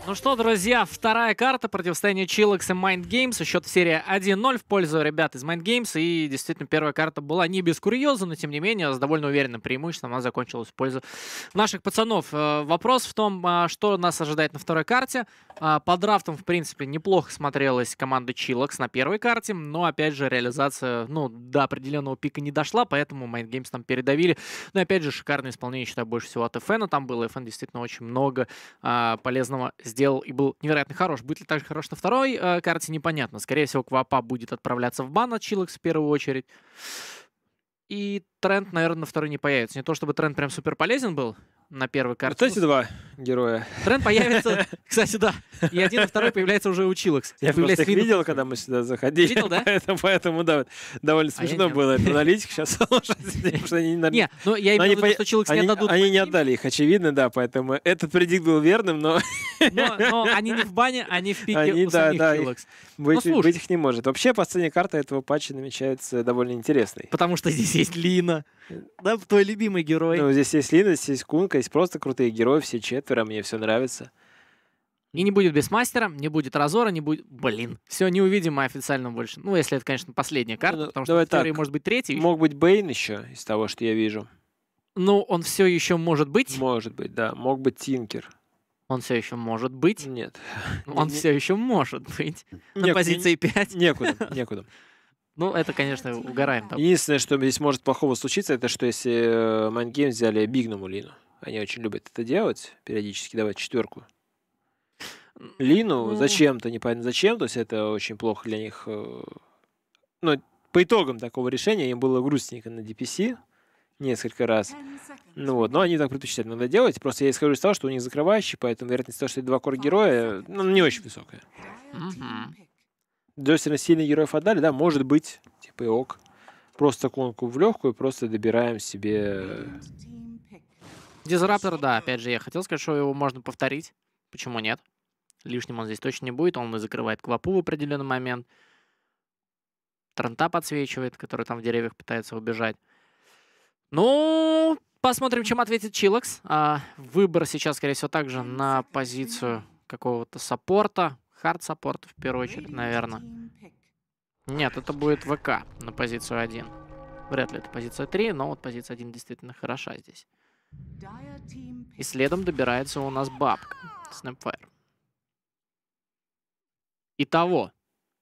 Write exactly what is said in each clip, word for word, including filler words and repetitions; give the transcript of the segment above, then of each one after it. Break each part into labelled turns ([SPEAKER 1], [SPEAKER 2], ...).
[SPEAKER 1] Ну что, друзья, вторая карта противостояния Chillex и Mind Games. Счет в серии один ноль в пользу ребят из Mind Games. И действительно, первая карта была не без курьеза, но тем не менее, с довольно уверенным преимуществом она закончилась в пользу наших пацанов. Вопрос в том, что нас ожидает на второй карте. По драфтам, в принципе, неплохо смотрелась команда Chillex на первой карте, но, опять же, реализация, ну, до определенного пика не дошла, поэтому Mind Games там передавили. Но, опять же, шикарное исполнение, считаю, больше всего от эф эн там было. эф эн действительно очень много а, полезного сделал и был невероятно хорош. Будет ли так же хорош на второй э, карте, непонятно. Скорее всего, Квапа будет отправляться в бан от Chillex в первую очередь. И тренд, наверное, на второй не появится. Не то, чтобы тренд прям супер полезен был на первой карте.
[SPEAKER 2] Вот эти два героя.
[SPEAKER 1] Тренд появится, кстати, да. И один и второй появляется уже у Chillex.
[SPEAKER 2] Я просто их видел, когда мы сюда заходили.
[SPEAKER 1] Видел, да?
[SPEAKER 2] Поэтому, поэтому да, довольно смешно
[SPEAKER 1] а
[SPEAKER 2] было. Это аналитик сейчас.
[SPEAKER 1] Не, ну я имею в виду, что Chillex не отдадут.
[SPEAKER 2] Они не отдали их, очевидно, да, поэтому этот предикт был верным, но...
[SPEAKER 1] Но они не в бане, они в пике у самих Chillex.
[SPEAKER 2] Быть их не может. Вообще, последняя карта этого патча намечается довольно интересной.
[SPEAKER 1] Потому что здесь есть Лина. Да, твой любимый герой.
[SPEAKER 2] Ну, здесь есть Лина, здесь есть Кунка, есть просто крутые герои, все четверо, мне все нравится.
[SPEAKER 1] И не будет Бесмастера, не будет Разора, не будет... Блин, все, не увидим мы официально больше. Ну, если это, конечно, последняя карта, ну, потому что в теории может быть третий.
[SPEAKER 2] Мог быть Бейн еще, из того, что я вижу.
[SPEAKER 1] Ну, он все еще может быть.
[SPEAKER 2] Может быть, да. Мог быть Тинкер.
[SPEAKER 1] Он все еще может быть.
[SPEAKER 2] Нет.
[SPEAKER 1] Он
[SPEAKER 2] не,
[SPEAKER 1] все еще может быть. Не, на позиции пять.
[SPEAKER 2] Некуда, некуда.
[SPEAKER 1] Ну, это, конечно, угораем там.
[SPEAKER 2] Единственное, что здесь может плохого случиться, это что если Mind Games взяли Бигному Лину. Они очень любят это делать, периодически давать четверку. Лину ну... зачем-то, непонятно зачем, то есть это очень плохо для них. Но по итогам такого решения им было грустненько на ди пи си несколько раз. Ну вот, но они так предпочитают иногда делать. Просто я исхожу из того, что у них закрывающий, поэтому вероятность того, что это два кор-героя, ну, не очень высокая. Достаточно сильных героев отдали, да, может быть, типа и ок. Просто конку в легкую, просто добираем себе...
[SPEAKER 1] Дизраптор, да, опять же, я хотел сказать, что его можно повторить. Почему нет? Лишним он здесь точно не будет, он и закрывает Квапу в определенный момент. Трента подсвечивает, который там в деревьях пытается убежать. Ну, посмотрим, чем ответит Chillex. А, выбор сейчас, скорее всего, также на позицию какого-то саппорта. Хард-саппорт в первую очередь, наверное. Нет, это будет ВК на позицию один. Вряд ли это позиция три, но вот позиция один действительно хороша здесь. И следом добирается у нас бабка. Snapfire. Итого.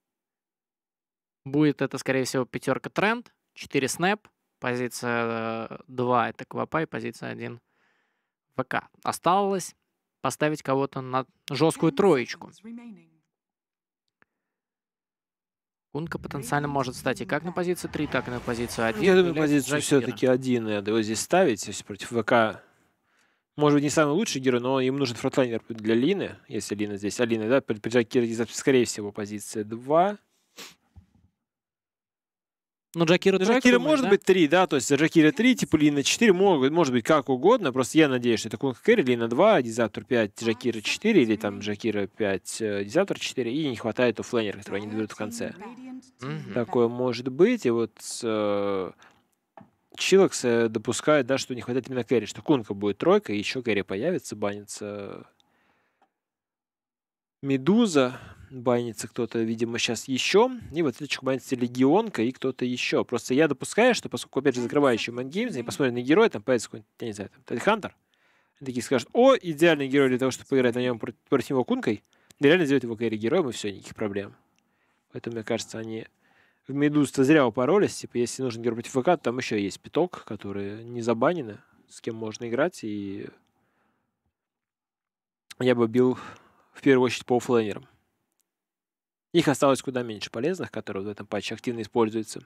[SPEAKER 1] Будет это, скорее всего, пятерка тренд. четыре снэп. Позиция два это Квапа и позиция один ВК. Осталось поставить кого-то на жесткую троечку. Кунка потенциально может стать и как на позицию три, так и на позицию один.
[SPEAKER 2] Я думаю, позицию все-таки один надо его здесь ставить, если против ВК. Может быть, не самый лучший герой, но им нужен фронтлайнер для Лины, если Лина здесь. А Лина, да, при Джакире, скорее всего, позиция два.
[SPEAKER 1] Ну, Джакира,
[SPEAKER 2] Джакира может да? быть три, да, то есть Джакира три, типа Лина четыре, могут, может быть как угодно, просто я надеюсь, что это Кунка Кэрри, Лина два, Дизаптор пять, Джакира четыре, или там Джакира пять, Дизаптор четыре, и не хватает оффлейнера, который они доберут в конце. Mm-hmm. Такое может быть, и вот э, Chillex допускает, да, что не хватает именно Кэрри, что Кунка будет тройка, и еще Кэрри появится, банится Медуза, банится кто-то, видимо, сейчас еще. И вот это банится Легионка и кто-то еще. Просто я допускаю, что поскольку, опять же, закрывающий Mind Games, они посмотрят на героя, там появится какой-нибудь, я не знаю, там, Тед Хантер. Они такие скажут: о, идеальный герой для того, чтобы поиграть на нем против, против него Кункой. И реально сделать его кэрри героем, и все, никаких проблем. Поэтому, мне кажется, они в Медуз-то зря упоролись. Типа, если нужен герой против ВК, то там еще есть пяток, которые не забанены, с кем можно играть. И я бы бил в первую очередь по оффлейнерам. Их осталось куда меньше полезных, которые в этом патче активно используются.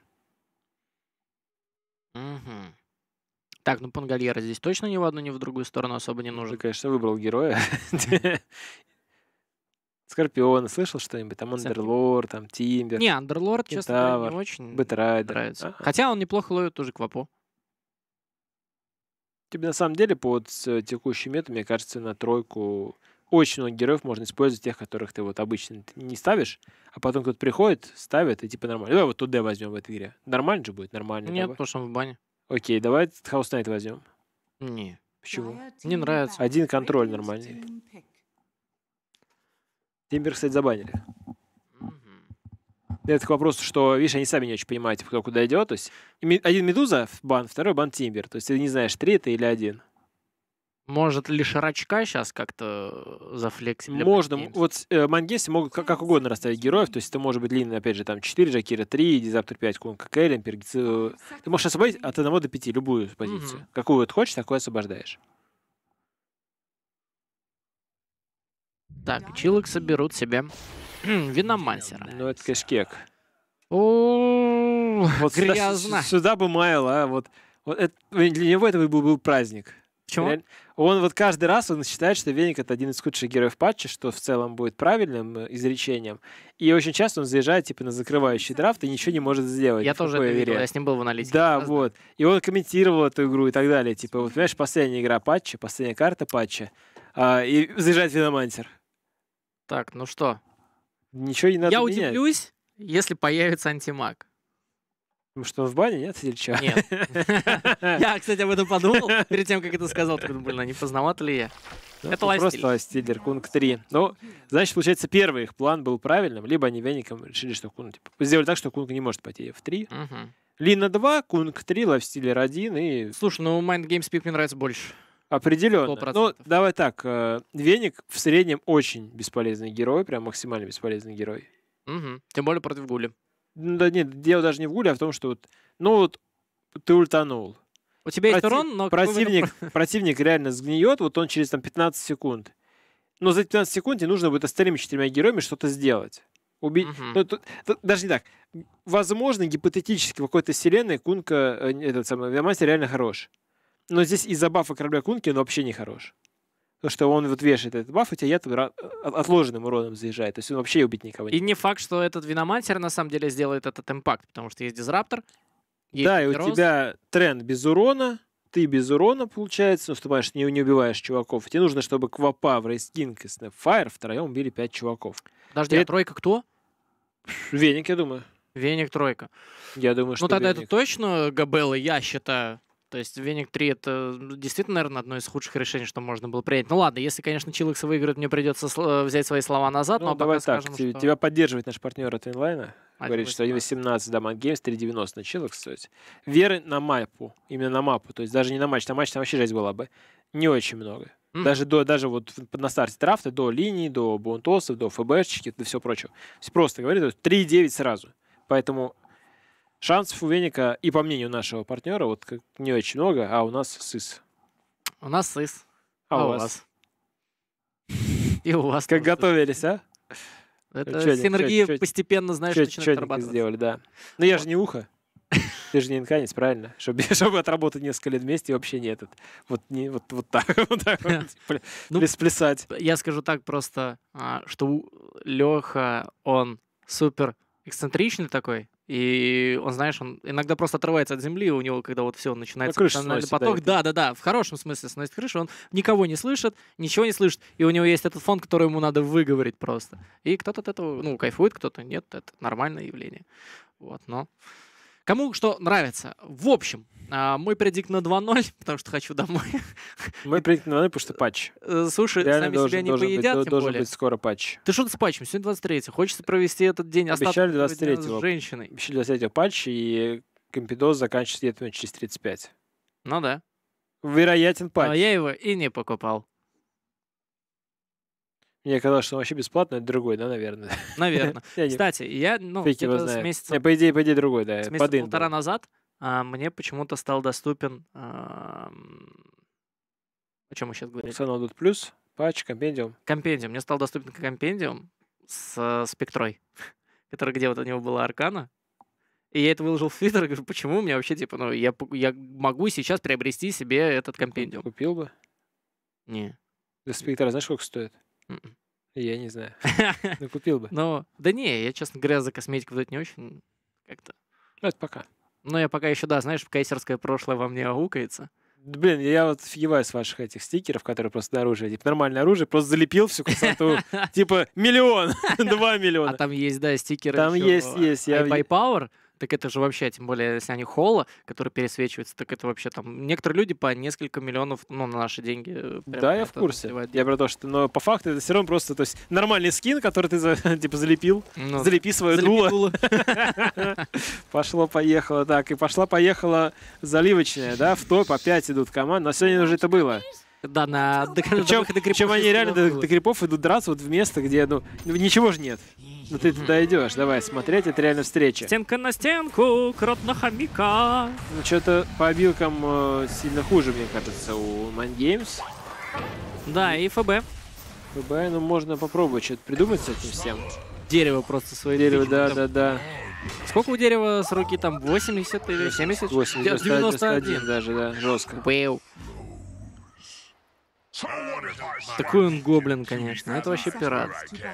[SPEAKER 1] Угу. Так, ну Пангальера здесь точно ни в одну, ни в другую сторону особо не нужен.
[SPEAKER 2] Ты, конечно, выбрал героя. Скорпион, слышал что-нибудь? Там Андерлорд, там Тимбер.
[SPEAKER 1] Не, Андерлорд, честно говоря, не очень нравится. Хотя он неплохо ловит тоже Квапу.
[SPEAKER 2] Тебе на самом деле под текущий метод, мне кажется, на тройку очень много героев можно использовать, тех, которых ты вот обычно не ставишь, а потом кто-то приходит, ставит, и типа нормально. Давай вот тут Д возьмем в этой игре. Нормально же будет? Нормально.
[SPEAKER 1] Нет,
[SPEAKER 2] давай.
[SPEAKER 1] потому что он в бане.
[SPEAKER 2] Окей, давай Хаус Найт возьмем.
[SPEAKER 1] Не.
[SPEAKER 2] Почему?
[SPEAKER 1] Не нравится.
[SPEAKER 2] Один контроль нормальный. Тимбер, кстати, забанили.
[SPEAKER 1] Мгм.
[SPEAKER 2] Это к вопросу, что, видишь, они сами не очень понимают, типа, кто куда идет. То есть ми- один Медуза в бан, второй бан Тимбер. То есть ты не знаешь, три это или один.
[SPEAKER 1] Может ли Шарачка сейчас как-то зафлексить для
[SPEAKER 2] Можно,
[SPEAKER 1] Mind Games?
[SPEAKER 2] вот э, Мангейсы могут как, как угодно расставить героев, то есть это может быть длинный, опять же, там четыре, Джакира три, Дизаптор пять, Кунка Кэлен, Пергици. Ты можешь освободить от одного до пяти любую позицию.
[SPEAKER 1] Мгм.
[SPEAKER 2] Какую вот хочешь, такую освобождаешь.
[SPEAKER 1] Так, Чилоксы берут себе Виномансера.
[SPEAKER 2] Ну, это, конечно, кек.
[SPEAKER 1] О,
[SPEAKER 2] Вот сюда,
[SPEAKER 1] грязно.
[SPEAKER 2] с- сюда бы Майл, а, вот, вот это- для него это был, был праздник.
[SPEAKER 1] Почему?
[SPEAKER 2] Реально. Он вот каждый раз он считает, что Веник это один из худших героев патча, что в целом будет правильным э, изречением. И очень часто он заезжает типа на закрывающий драфт и ничего не может сделать.
[SPEAKER 1] Я
[SPEAKER 2] в
[SPEAKER 1] тоже
[SPEAKER 2] такой
[SPEAKER 1] это видел,
[SPEAKER 2] игре.
[SPEAKER 1] я с ним был в аналитике.
[SPEAKER 2] Да,
[SPEAKER 1] Раз,
[SPEAKER 2] вот. И он комментировал эту игру и так далее. Типа, вот, понимаешь, последняя игра патча, последняя карта патча, а, и заезжает Виномансер.
[SPEAKER 1] Так, ну что,
[SPEAKER 2] Ничего не надо
[SPEAKER 1] я
[SPEAKER 2] менять.
[SPEAKER 1] удивлюсь, если появится антимаг.
[SPEAKER 2] Потому что он в бане, нет, или что?
[SPEAKER 1] Нет. Я, кстати, об этом подумал перед тем, как это сказал. Такой, блин, а не поздновато ли я?
[SPEAKER 2] Ну,
[SPEAKER 1] Это
[SPEAKER 2] ну,
[SPEAKER 1] лайфстиль.
[SPEAKER 2] просто лайфстиллер, Кунг три. Ну, значит, получается, первый их план был правильным, либо они Веником решили, что Кунг... Типа, сделали так, что Кунг не может пойти эф три.
[SPEAKER 1] Мгм.
[SPEAKER 2] Лина два, Кунг три, лайфстиллер один и
[SPEAKER 1] Слушай, ну Mind Games Peak мне нравится больше.
[SPEAKER 2] определенно.
[SPEAKER 1] Сто
[SPEAKER 2] Ну,
[SPEAKER 1] процентов.
[SPEAKER 2] давай так, э, Веник в среднем очень бесполезный герой, прям максимально бесполезный герой.
[SPEAKER 1] Мгм. Тем более против Гули.
[SPEAKER 2] Ну, да нет, дело даже не в гуле, а в том, что вот, ну вот, ты ультанул.
[SPEAKER 1] У тебя есть
[SPEAKER 2] Проти-
[SPEAKER 1] урон, но... какой вы
[SPEAKER 2] Противник, противник реально сгниет, вот он через там пятнадцать секунд. Но за эти пятнадцать секунд тебе нужно будет остальными четырьмя героями что-то сделать. Убить.
[SPEAKER 1] Мгм.
[SPEAKER 2] Ну, тут- тут даже не так. Возможно, гипотетически в какой-то вселенной Кунка, э, этот самый Виномансер реально хорош. Но здесь из-за бафа корабля Кунки он вообще не хорош. Потому что он вот вешает этот баф, и тебя яд ра- от- отложенным уроном заезжает. То есть он вообще убить никого не
[SPEAKER 1] И не факт, что этот Виномансер на самом деле сделает этот импакт, потому что есть Дизраптор, есть
[SPEAKER 2] Да, и у
[SPEAKER 1] Герос.
[SPEAKER 2] тебя тренд без урона, ты без урона, получается, наступаешь, не, не убиваешь чуваков. Тебе нужно, чтобы Квапа, Врейстинг и Снэпфайр втроем убили пять чуваков.
[SPEAKER 1] Подожди, а
[SPEAKER 2] это-
[SPEAKER 1] тройка кто?
[SPEAKER 2] Веник, я думаю.
[SPEAKER 1] Веник тройка.
[SPEAKER 2] Я думаю, что
[SPEAKER 1] Ну тогда это
[SPEAKER 2] Веник.
[SPEAKER 1] точно Габелла, я считаю. То есть Веник три это ну, действительно, наверное, одно из худших решений, что можно было принять. Ну ладно, если, конечно, Чилоксы выиграют, мне придется сл- взять свои слова назад,
[SPEAKER 2] Ну,
[SPEAKER 1] но
[SPEAKER 2] давай
[SPEAKER 1] пока
[SPEAKER 2] так,
[SPEAKER 1] скажем,
[SPEAKER 2] те-
[SPEAKER 1] что
[SPEAKER 2] тебя поддерживает наш партнер от Инлайна.
[SPEAKER 1] один
[SPEAKER 2] Говорит, что один
[SPEAKER 1] восемнадцать.
[SPEAKER 2] восемнадцать, да, Мангеймс, три девяносто на Чилок стоит. Веры на мапу, именно на мапу, то есть даже не на матч, на матч там вообще жесть была бы. Не очень много.
[SPEAKER 1] Мгм.
[SPEAKER 2] Даже, до, даже вот в- на старте драфта, до линии, до бунтосов, до ФБшечки, до всего прочего. То есть просто говорит, три девять сразу. Поэтому шансов у Веника, и по мнению нашего партнера, вот как не очень много, а у нас сыс.
[SPEAKER 1] У нас сыс.
[SPEAKER 2] А, у вас?
[SPEAKER 1] И у вас.
[SPEAKER 2] Как
[SPEAKER 1] тоже сыс.
[SPEAKER 2] готовились, а?
[SPEAKER 1] Это
[SPEAKER 2] чётненько,
[SPEAKER 1] синергия
[SPEAKER 2] чёт-
[SPEAKER 1] постепенно, знаешь,
[SPEAKER 2] Чё-
[SPEAKER 1] начинает
[SPEAKER 2] чётенько
[SPEAKER 1] отрабатываться.
[SPEAKER 2] сделали, да. Но я же не ухо. Ты же не инканец, правильно? Чтобы, чтобы отработать несколько лет вместе, вообще не этот. Вот, не, вот, вот так, вот так вот пля-
[SPEAKER 1] Ну,
[SPEAKER 2] пляс- плясать.
[SPEAKER 1] Я скажу так просто, а, что Леха, он супер эксцентричный такой, и он, знаешь, он иногда просто отрывается от земли, у него, когда вот все начинается
[SPEAKER 2] крышу
[SPEAKER 1] эмоциональный
[SPEAKER 2] сносит, да,
[SPEAKER 1] поток,
[SPEAKER 2] это.
[SPEAKER 1] да, да, да, в хорошем смысле сносит крышу, он никого не слышит, ничего не слышит, и у него есть этот фон, который ему надо выговорить просто. И кто-то от этого, ну, кайфует, кто-то нет, это нормальное явление. Вот, но... Кому что нравится. В общем, а, мой предикт на два ноль, потому что хочу домой.
[SPEAKER 2] Мы приедем на потому что патч.
[SPEAKER 1] Э, Суши
[SPEAKER 2] Реально
[SPEAKER 1] сами
[SPEAKER 2] должен,
[SPEAKER 1] себя не
[SPEAKER 2] должен, быть,
[SPEAKER 1] поедят,
[SPEAKER 2] до-
[SPEAKER 1] тем
[SPEAKER 2] должен
[SPEAKER 1] более.
[SPEAKER 2] быть скоро патч.
[SPEAKER 1] Ты что ты с патчем? Сегодня двадцать третье. Хочется провести этот день остаток
[SPEAKER 2] Обещали
[SPEAKER 1] этого дня
[SPEAKER 2] двадцать третьего.
[SPEAKER 1] с женщиной.
[SPEAKER 2] Обещали двадцать третьего патч, и Компидос заканчивается где-то через тридцать пять.
[SPEAKER 1] Ну да.
[SPEAKER 2] Вероятен
[SPEAKER 1] А
[SPEAKER 2] патч.
[SPEAKER 1] я его и не покупал.
[SPEAKER 2] Мне казалось, что он вообще бесплатный, это другой, да, наверное.
[SPEAKER 1] Наверное.
[SPEAKER 2] Я не-
[SPEAKER 1] Кстати, я, ну,
[SPEAKER 2] Фиг его
[SPEAKER 1] где-то с
[SPEAKER 2] знает.
[SPEAKER 1] месяца,
[SPEAKER 2] Не, по идее, по идее, другой, да.
[SPEAKER 1] с месяца
[SPEAKER 2] Под ин
[SPEAKER 1] полтора
[SPEAKER 2] был.
[SPEAKER 1] назад а, мне почему-то стал доступен... ам, о чем мы сейчас говорим?
[SPEAKER 2] Функционал Dot плюс, патч, компендиум.
[SPEAKER 1] Компендиум. Мне стал доступен компендиум с э, спектрой, который где вот у него была аркана. И я это выложил в Твиттер, и говорю, почему у меня вообще, типа, ну, я, пок- я могу сейчас приобрести себе этот компендиум.
[SPEAKER 2] Купил бы.
[SPEAKER 1] Не.
[SPEAKER 2] Для спектра знаешь, сколько стоит?
[SPEAKER 1] М-м.
[SPEAKER 2] Я не знаю. Ну, купил бы.
[SPEAKER 1] Ну, да не, я, честно говоря, за косметику вот это не очень как-то.
[SPEAKER 2] Ну, это пока.
[SPEAKER 1] Но я пока еще, да, знаешь, кайсерское прошлое во мне аукается.
[SPEAKER 2] Да, блин, я вот офигеваю с ваших этих стикеров, которые просто на оружие. Типа нормальное оружие, просто залепил всю красоту. Типа миллион, два
[SPEAKER 1] А
[SPEAKER 2] миллиона.
[SPEAKER 1] там есть, да, стикеры.
[SPEAKER 2] Там
[SPEAKER 1] ещё,
[SPEAKER 2] есть, есть, я-
[SPEAKER 1] By Power. Так это же вообще, тем более, если они холла, которые пересвечиваются, так это вообще там... Некоторые люди по несколько миллионов, ну, на наши деньги... э, прям
[SPEAKER 2] Да, я в
[SPEAKER 1] это
[SPEAKER 2] курсе.
[SPEAKER 1] сливают.
[SPEAKER 2] Я про то, что, но по факту это все равно просто, то есть, нормальный скин, который ты за- типа залепил.
[SPEAKER 1] Ну,
[SPEAKER 2] Залепи свое
[SPEAKER 1] залепи
[SPEAKER 2] дуло.
[SPEAKER 1] дуло.
[SPEAKER 2] Пошло-поехало. Так, и пошла-поехала заливочная, да, в топ опять идут команды. Но сегодня уже это было.
[SPEAKER 1] Да, на до- до
[SPEAKER 2] Причем,
[SPEAKER 1] выхода крипов
[SPEAKER 2] причем они
[SPEAKER 1] шесть
[SPEAKER 2] реально до,
[SPEAKER 1] было.
[SPEAKER 2] до крипов идут драться вот в место, где, ну, ну, ничего же нет. Но ты туда идешь. Давай смотреть, это реально встреча.
[SPEAKER 1] Стенка на стенку, крот на хомяка.
[SPEAKER 2] Ну, что-то по обилкам э, сильно хуже, мне кажется, у Mind Games.
[SPEAKER 1] Да, и ФБ.
[SPEAKER 2] ФБ, ну, можно попробовать что-то придумать с этим всем.
[SPEAKER 1] Дерево просто свои.
[SPEAKER 2] Дерево,
[SPEAKER 1] тычки
[SPEAKER 2] да,
[SPEAKER 1] там.
[SPEAKER 2] да, да.
[SPEAKER 1] Сколько у дерева с руки там? восемьдесят или семьдесят?
[SPEAKER 2] восемьдесят,
[SPEAKER 1] девяносто один.
[SPEAKER 2] даже, да, жестко.
[SPEAKER 1] Вэу. Такой он гоблин, конечно. Это вообще пират.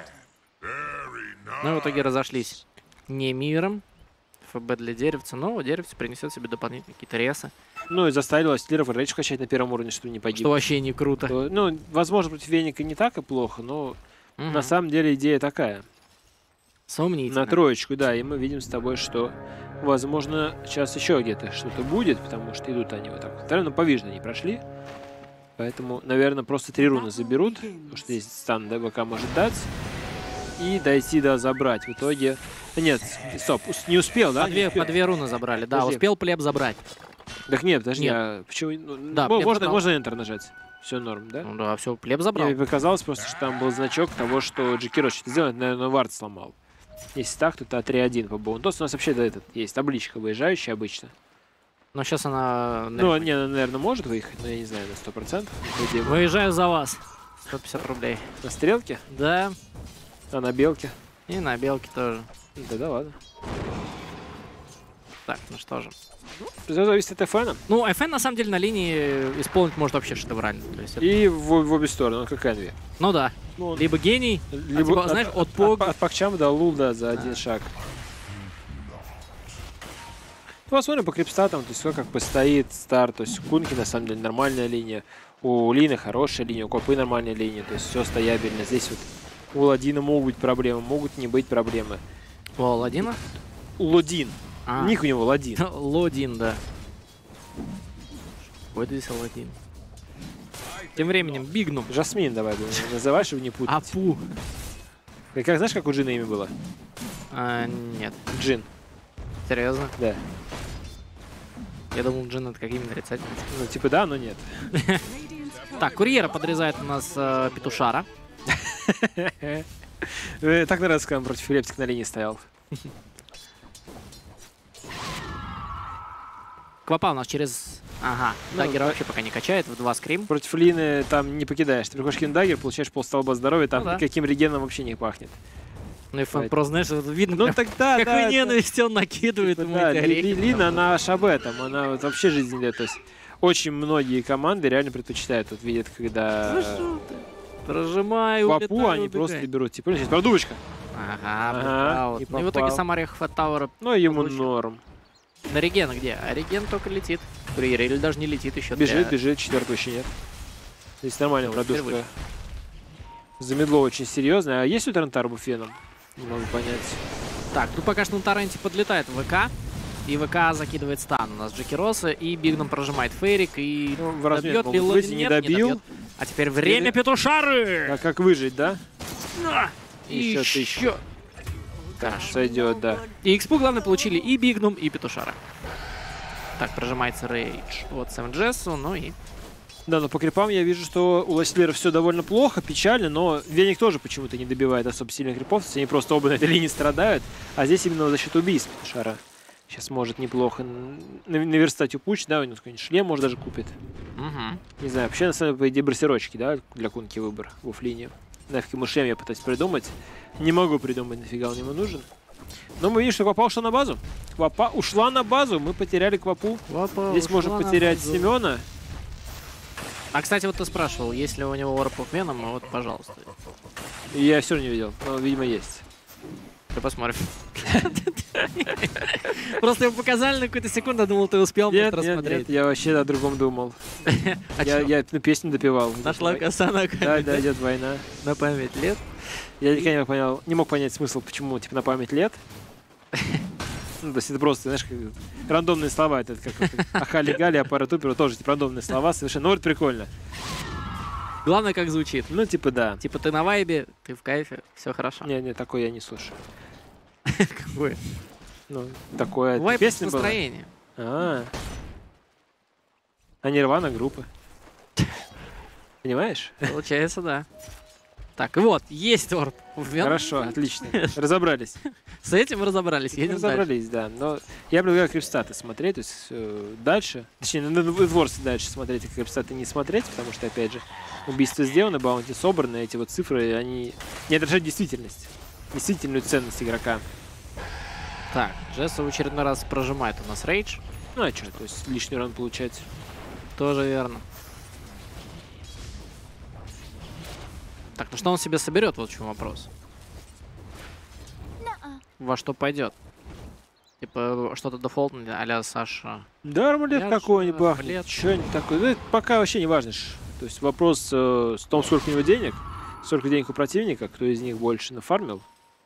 [SPEAKER 1] Но в итоге разошлись не миром. ФБ для деревца, но деревце принесет себе дополнительные какие-то ресы.
[SPEAKER 2] Ну и заставил Астилеров рейдж качать на первом уровне, чтобы не погиб.
[SPEAKER 1] Что вообще не круто.
[SPEAKER 2] То- Ну, возможно, против Веника не так и плохо, но
[SPEAKER 1] Мгм.
[SPEAKER 2] на самом деле идея такая.
[SPEAKER 1] Сомнительно.
[SPEAKER 2] На троечку, да, и мы видим с тобой, что, возможно, сейчас еще где-то что-то будет, потому что идут они вот так. Второе, повижно не прошли. Поэтому, наверное, просто три руны заберут, потому что здесь стан ДБК может дать. И дойти до забрать. В итоге... Нет, стоп, ус- не успел, да?
[SPEAKER 1] По
[SPEAKER 2] Не
[SPEAKER 1] две,
[SPEAKER 2] успел.
[SPEAKER 1] по две руны забрали. Да,
[SPEAKER 2] Подожди.
[SPEAKER 1] успел плеб забрать.
[SPEAKER 2] Так нет, подожди,
[SPEAKER 1] Нет.
[SPEAKER 2] а почему... ну,
[SPEAKER 1] Да,
[SPEAKER 2] мо-
[SPEAKER 1] плеб
[SPEAKER 2] можно,
[SPEAKER 1] забрал.
[SPEAKER 2] можно Enter нажать. Все норм, да?
[SPEAKER 1] Ну да, все, плеб забрал.
[SPEAKER 2] Мне показалось просто, что там был значок того, что Джекиро что-то сделал, наверное, вард сломал. Если так, то это три один по Боунтос. У нас вообще да, этот есть табличка выезжающая обычно.
[SPEAKER 1] Но сейчас она...
[SPEAKER 2] Ну, не, она, наверное, может выехать, но я не знаю, на сто процентов.
[SPEAKER 1] Выезжаю за вас. сто пятьдесят рублей.
[SPEAKER 2] На стрелке,
[SPEAKER 1] Да,
[SPEAKER 2] а на белке.
[SPEAKER 1] и на белке тоже.
[SPEAKER 2] Да, да ладно.
[SPEAKER 1] Так, ну что же.
[SPEAKER 2] Все зависит от эф эн.
[SPEAKER 1] Ну, эф эн на самом деле на линии исполнить может вообще шедеврально. То есть это-
[SPEAKER 2] И в, в обе стороны, он как Энви.
[SPEAKER 1] Ну да.
[SPEAKER 2] Ну, он-
[SPEAKER 1] Либо гений,
[SPEAKER 2] либо
[SPEAKER 1] типа, знаешь, от Пог-
[SPEAKER 2] От, Пакчам до Лул, да, за один шаг. Ну, посмотрим по крипстатам, то есть все как бы стоит старт. То есть у Кунки на самом деле нормальная линия. У Лины хорошая линия, у Копы нормальная линия. То есть все стоябельно. Здесь вот у Ладина могут быть проблемы, могут не быть проблемы.
[SPEAKER 1] у Аладдина.
[SPEAKER 2] У Лодин.
[SPEAKER 1] А,
[SPEAKER 2] Ник у него Ладин.
[SPEAKER 1] Лодин, да. Ой, здесь Аладдин. Тем временем Бигнум.
[SPEAKER 2] Жасмин давай будем называть, чтобы не путать.
[SPEAKER 1] Апу.
[SPEAKER 2] Как, как знаешь, как у Джина имя было?
[SPEAKER 1] А, нет.
[SPEAKER 2] Джин,
[SPEAKER 1] Серьезно?
[SPEAKER 2] да.
[SPEAKER 1] Я думал, Джин это как именно нарицательный.
[SPEAKER 2] Ну, типа да, но нет.
[SPEAKER 1] Так, курьера подрезает у нас э, петушара.
[SPEAKER 2] Э, Так нравится, когда он против Филипсик на линии стоял.
[SPEAKER 1] Квапа у нас через... Ага,
[SPEAKER 2] Ну,
[SPEAKER 1] Даггер
[SPEAKER 2] да.
[SPEAKER 1] вообще пока не качает, в два скрим.
[SPEAKER 2] Против Лины там не покидаешь. Ты приходишь кинуть даггер, получаешь полстолба здоровья, там
[SPEAKER 1] Ну да.
[SPEAKER 2] никаким регеном вообще не пахнет.
[SPEAKER 1] Ну и фэн
[SPEAKER 2] Поэтому-
[SPEAKER 1] просто, знаешь, вот видно,
[SPEAKER 2] Ну
[SPEAKER 1] прям,
[SPEAKER 2] тогда,
[SPEAKER 1] какой
[SPEAKER 2] да,
[SPEAKER 1] ненависть он накидывает
[SPEAKER 2] да,
[SPEAKER 1] ему
[SPEAKER 2] да,
[SPEAKER 1] эти
[SPEAKER 2] Ли-
[SPEAKER 1] орехи.
[SPEAKER 2] Ли- Лина, она аж об этом, она вот вообще жизнь идет. То есть очень многие команды реально предпочитают, вот видят, когда
[SPEAKER 1] Ну что ты? Прожимай,
[SPEAKER 2] Квапу
[SPEAKER 1] улетай,
[SPEAKER 2] они
[SPEAKER 1] убегай.
[SPEAKER 2] просто берут. Типа, сейчас продувочка.
[SPEAKER 1] Ага,
[SPEAKER 2] Ага,
[SPEAKER 1] блэкаут.
[SPEAKER 2] и
[SPEAKER 1] Ну и в итоге
[SPEAKER 2] попал.
[SPEAKER 1] сам орех от Тауэра
[SPEAKER 2] Ну, ему
[SPEAKER 1] Получил.
[SPEAKER 2] норм.
[SPEAKER 1] на реген где? А реген только летит. Курьер или даже не летит еще.
[SPEAKER 2] Бежит,
[SPEAKER 1] для-
[SPEAKER 2] бежит, четвертого еще нет. Здесь нормальная
[SPEAKER 1] Ну, теперь
[SPEAKER 2] продувка. Замедло очень серьезно. А есть у Тарантара буфеном? Не могу понять.
[SPEAKER 1] Так, ну пока что на торренте подлетает ВК. И ВК закидывает стан. У нас Джеки Росса. И Бигном прожимает Фейрик. И
[SPEAKER 2] Ну, в размен
[SPEAKER 1] добьет ли
[SPEAKER 2] могут
[SPEAKER 1] Лодин?
[SPEAKER 2] выйти, не
[SPEAKER 1] Нет,
[SPEAKER 2] добил.
[SPEAKER 1] добьет. А теперь время
[SPEAKER 2] Или-
[SPEAKER 1] петушары!
[SPEAKER 2] А как выжить, да?
[SPEAKER 1] На! И
[SPEAKER 2] Еще
[SPEAKER 1] еще.
[SPEAKER 2] тысячу.
[SPEAKER 1] Каш.
[SPEAKER 2] Сойдет, да.
[SPEAKER 1] И экспу, главное, получили и Бигнум, и петушара. Так, прожимается рейдж от Сэм Джессу. Ну и...
[SPEAKER 2] Да, но по крипам я вижу, что у Ласлера все довольно плохо, печально, но Веник тоже почему-то не добивает особо сильных крипов, то есть они просто оба на этой линии страдают, а здесь именно за счет убийств Шара. Сейчас может неплохо н- наверстать у Пуч, да, у него какой-нибудь шлем, может, даже купит.
[SPEAKER 1] Угу.
[SPEAKER 2] Не знаю, вообще, на самом деле, по идее, брассировочки, да, для Кунки выбор в оффлине. Нафиг ему шлем я пытаюсь придумать. Не могу придумать, нафига он ему нужен. Но мы видим, что Квапа ушла на базу. Квапа ушла на базу, мы потеряли Квапу. Здесь можем потерять Семена.
[SPEAKER 1] А, кстати, вот ты спрашивал, есть ли у него Warp of Venom, вот, пожалуйста.
[SPEAKER 2] Я все равно не видел, но, видимо, есть.
[SPEAKER 1] Ты посмотрим. Просто его показали на какую-то секунду, я думал, ты успел
[SPEAKER 2] Нет,
[SPEAKER 1] может,
[SPEAKER 2] нет,
[SPEAKER 1] рассмотреть.
[SPEAKER 2] нет, я вообще о другом думал.
[SPEAKER 1] А
[SPEAKER 2] Я,
[SPEAKER 1] чё?
[SPEAKER 2] я ну, песню допевал.
[SPEAKER 1] Нашла коса на
[SPEAKER 2] Да, да, идет война.
[SPEAKER 1] на память лет.
[SPEAKER 2] Я никогда не, понял, не мог понять смысл, почему типа на память лет. Ну, то есть это просто, знаешь, как рандомные слова. Это как Ахали Гали, Апаратупер, тоже типа рандомные слова совершенно. Ну, вот прикольно.
[SPEAKER 1] Главное, как звучит.
[SPEAKER 2] Ну, типа, да.
[SPEAKER 1] Типа ты на вайбе, ты в кайфе, все хорошо.
[SPEAKER 2] Не, не, такое я не слушаю.
[SPEAKER 1] Какое?
[SPEAKER 2] Ну, такое.
[SPEAKER 1] Вайб с
[SPEAKER 2] Песня была?
[SPEAKER 1] настроением.
[SPEAKER 2] А, а Нирвана группа. Понимаешь?
[SPEAKER 1] Получается, да. Так, и вот, есть орб.
[SPEAKER 2] Хорошо, отлично. Разобрались.
[SPEAKER 1] С этим мы разобрались. Едем
[SPEAKER 2] Разобрались, да. Но я предлагаю крипстаты смотреть, то есть э, дальше. Точнее, на Эдворсе дальше смотреть, а крипстаты не смотреть, потому что, опять же, убийство сделано, баунти собраны, эти вот цифры, они не отражают действительность. Действительную ценность игрока.
[SPEAKER 1] Так, Джесса в очередной раз прожимает у нас рейдж.
[SPEAKER 2] Ну а что, то есть лишний урон получается.
[SPEAKER 1] Тоже верно. Так, ну что он себе соберет, вот в чем вопрос. Во что пойдет? Типа что-то дефолтное а-ля Саша.
[SPEAKER 2] Да, армулет
[SPEAKER 1] Я
[SPEAKER 2] какой-нибудь
[SPEAKER 1] же,
[SPEAKER 2] бахнет,
[SPEAKER 1] блед.
[SPEAKER 2] что-нибудь такое. Ну, это пока вообще не важно. ж. То есть вопрос э, в том, сколько у него денег, сколько денег у противника, кто из них больше нафармил.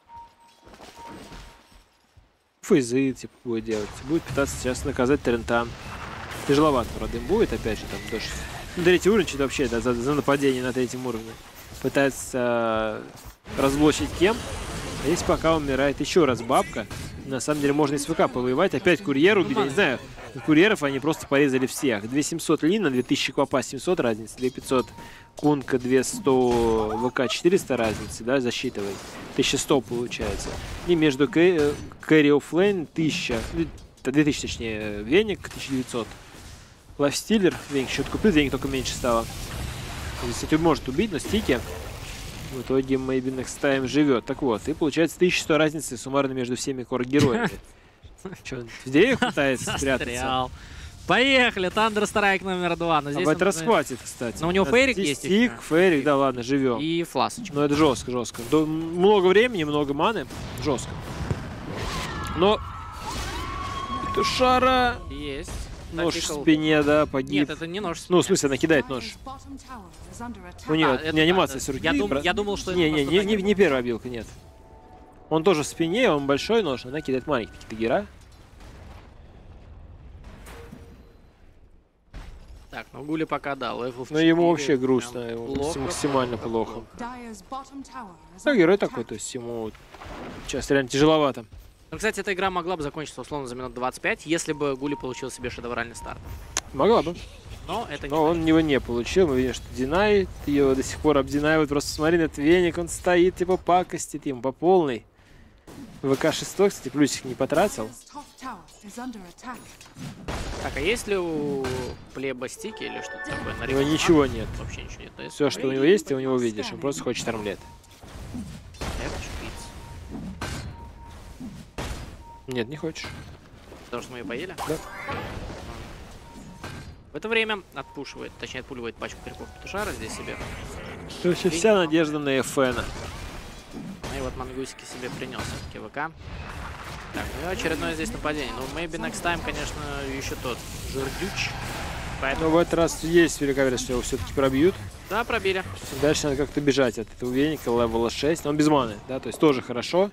[SPEAKER 2] Фейзы, типа, будет делать. Будет пытаться сейчас наказать Трента. Тяжеловато, правда, им будет, опять же, там, даже... Ну, третий уровень, что-то вообще, да, за, за нападение на третьем уровне. Пытается э, разблочить кем. А здесь пока умирает еще раз бабка. На самом деле можно из ВК повоевать. Опять курьер убили. Я не знаю, у курьеров они просто порезали всех. две тысячи семьсот Лина, две тысячи Квапа, семьсот разницы, две тысячи пятьсот Кунка, двести ВК, четыреста разницы, да, засчитывай. тысяча сто получается. И между Кэрри Оффлейн тысяча, две тысячи точнее, Веник, тысяча девятьсот. Лайфстиллер, Веник счет купил, Веник только меньше стало. Здесь это может убить, но стики. В итоге Maybe Next Time живет. Так вот, и получается тысяча сто разницы суммарно между всеми кор-героями. Че, он в деревьях пытается спрятаться?
[SPEAKER 1] Поехали, Thunder Strike номер два. Но здесь
[SPEAKER 2] Об это
[SPEAKER 1] он,
[SPEAKER 2] расхватит, кстати.
[SPEAKER 1] Но у него фейрик есть
[SPEAKER 2] Стик,
[SPEAKER 1] еще.
[SPEAKER 2] фейрик, да ладно, живем.
[SPEAKER 1] И фласочка.
[SPEAKER 2] Но это жестко, жестко. До- много времени, много маны, жестко. Но Петушара,
[SPEAKER 1] Есть.
[SPEAKER 2] нож в
[SPEAKER 1] Tactical.
[SPEAKER 2] спине, да, погиб.
[SPEAKER 1] Нет, это не нож. в
[SPEAKER 2] Ну, в
[SPEAKER 1] спине.
[SPEAKER 2] смысле, она кидает нож. У нее
[SPEAKER 1] А, это
[SPEAKER 2] не анимация
[SPEAKER 1] да,
[SPEAKER 2] с руки.
[SPEAKER 1] Я, дум-
[SPEAKER 2] про-
[SPEAKER 1] я думал, что
[SPEAKER 2] Не,
[SPEAKER 1] это
[SPEAKER 2] не,
[SPEAKER 1] просто
[SPEAKER 2] не, не,
[SPEAKER 1] так.
[SPEAKER 2] не первая обилка, нет. Он тоже в спине, он большой нож, она кидает маленький тагера.
[SPEAKER 1] Так, ну Гули пока да, левел в
[SPEAKER 2] Но ему
[SPEAKER 1] четыре,
[SPEAKER 2] вообще
[SPEAKER 1] прям
[SPEAKER 2] грустно, ему
[SPEAKER 1] плохо,
[SPEAKER 2] максимально
[SPEAKER 1] плохо,
[SPEAKER 2] плохо.
[SPEAKER 1] плохо.
[SPEAKER 2] Ну, герой такой, то есть ему сейчас реально тяжеловато.
[SPEAKER 1] Ну, кстати, эта игра могла бы закончиться условно за минут двадцать пять, если бы Гули получил себе шедевральный старт.
[SPEAKER 2] Могла бы.
[SPEAKER 1] Но это не
[SPEAKER 2] Но он его не получил. Мы видим, что динает. Ее до сих пор обдинаивают. Просто смотри на этот веник. Он стоит, типа пакостит ему по полной. ВК шесть, кстати, плюсик не потратил.
[SPEAKER 1] Так, а есть ли у плеба стики или что-то такое? На
[SPEAKER 2] У него
[SPEAKER 1] рекорд?
[SPEAKER 2] ничего нет.
[SPEAKER 1] Вообще ничего нет. То есть
[SPEAKER 2] Все, что у него есть, ты у него видишь. Он просто хочет армлет.
[SPEAKER 1] это шпиц.
[SPEAKER 2] Нет, не хочешь.
[SPEAKER 1] Потому что мы ее поели?
[SPEAKER 2] Да.
[SPEAKER 1] В это время отпушивает, точнее отпуливает пачку крипов Петушара здесь себе.
[SPEAKER 2] Вообще вся надежда на Эфена.
[SPEAKER 1] Ну и вот Мангусики себе принес все-таки ВК. Так, ну и очередное здесь нападение. Ну, maybe next time, конечно, еще тот жердюч. Поэтому...
[SPEAKER 2] Но в этот раз есть велика вероятность, что его все-таки пробьют.
[SPEAKER 1] Да, пробили.
[SPEAKER 2] Дальше надо как-то бежать от этого веника, левела шесть. Но он без маны, да, то есть тоже хорошо.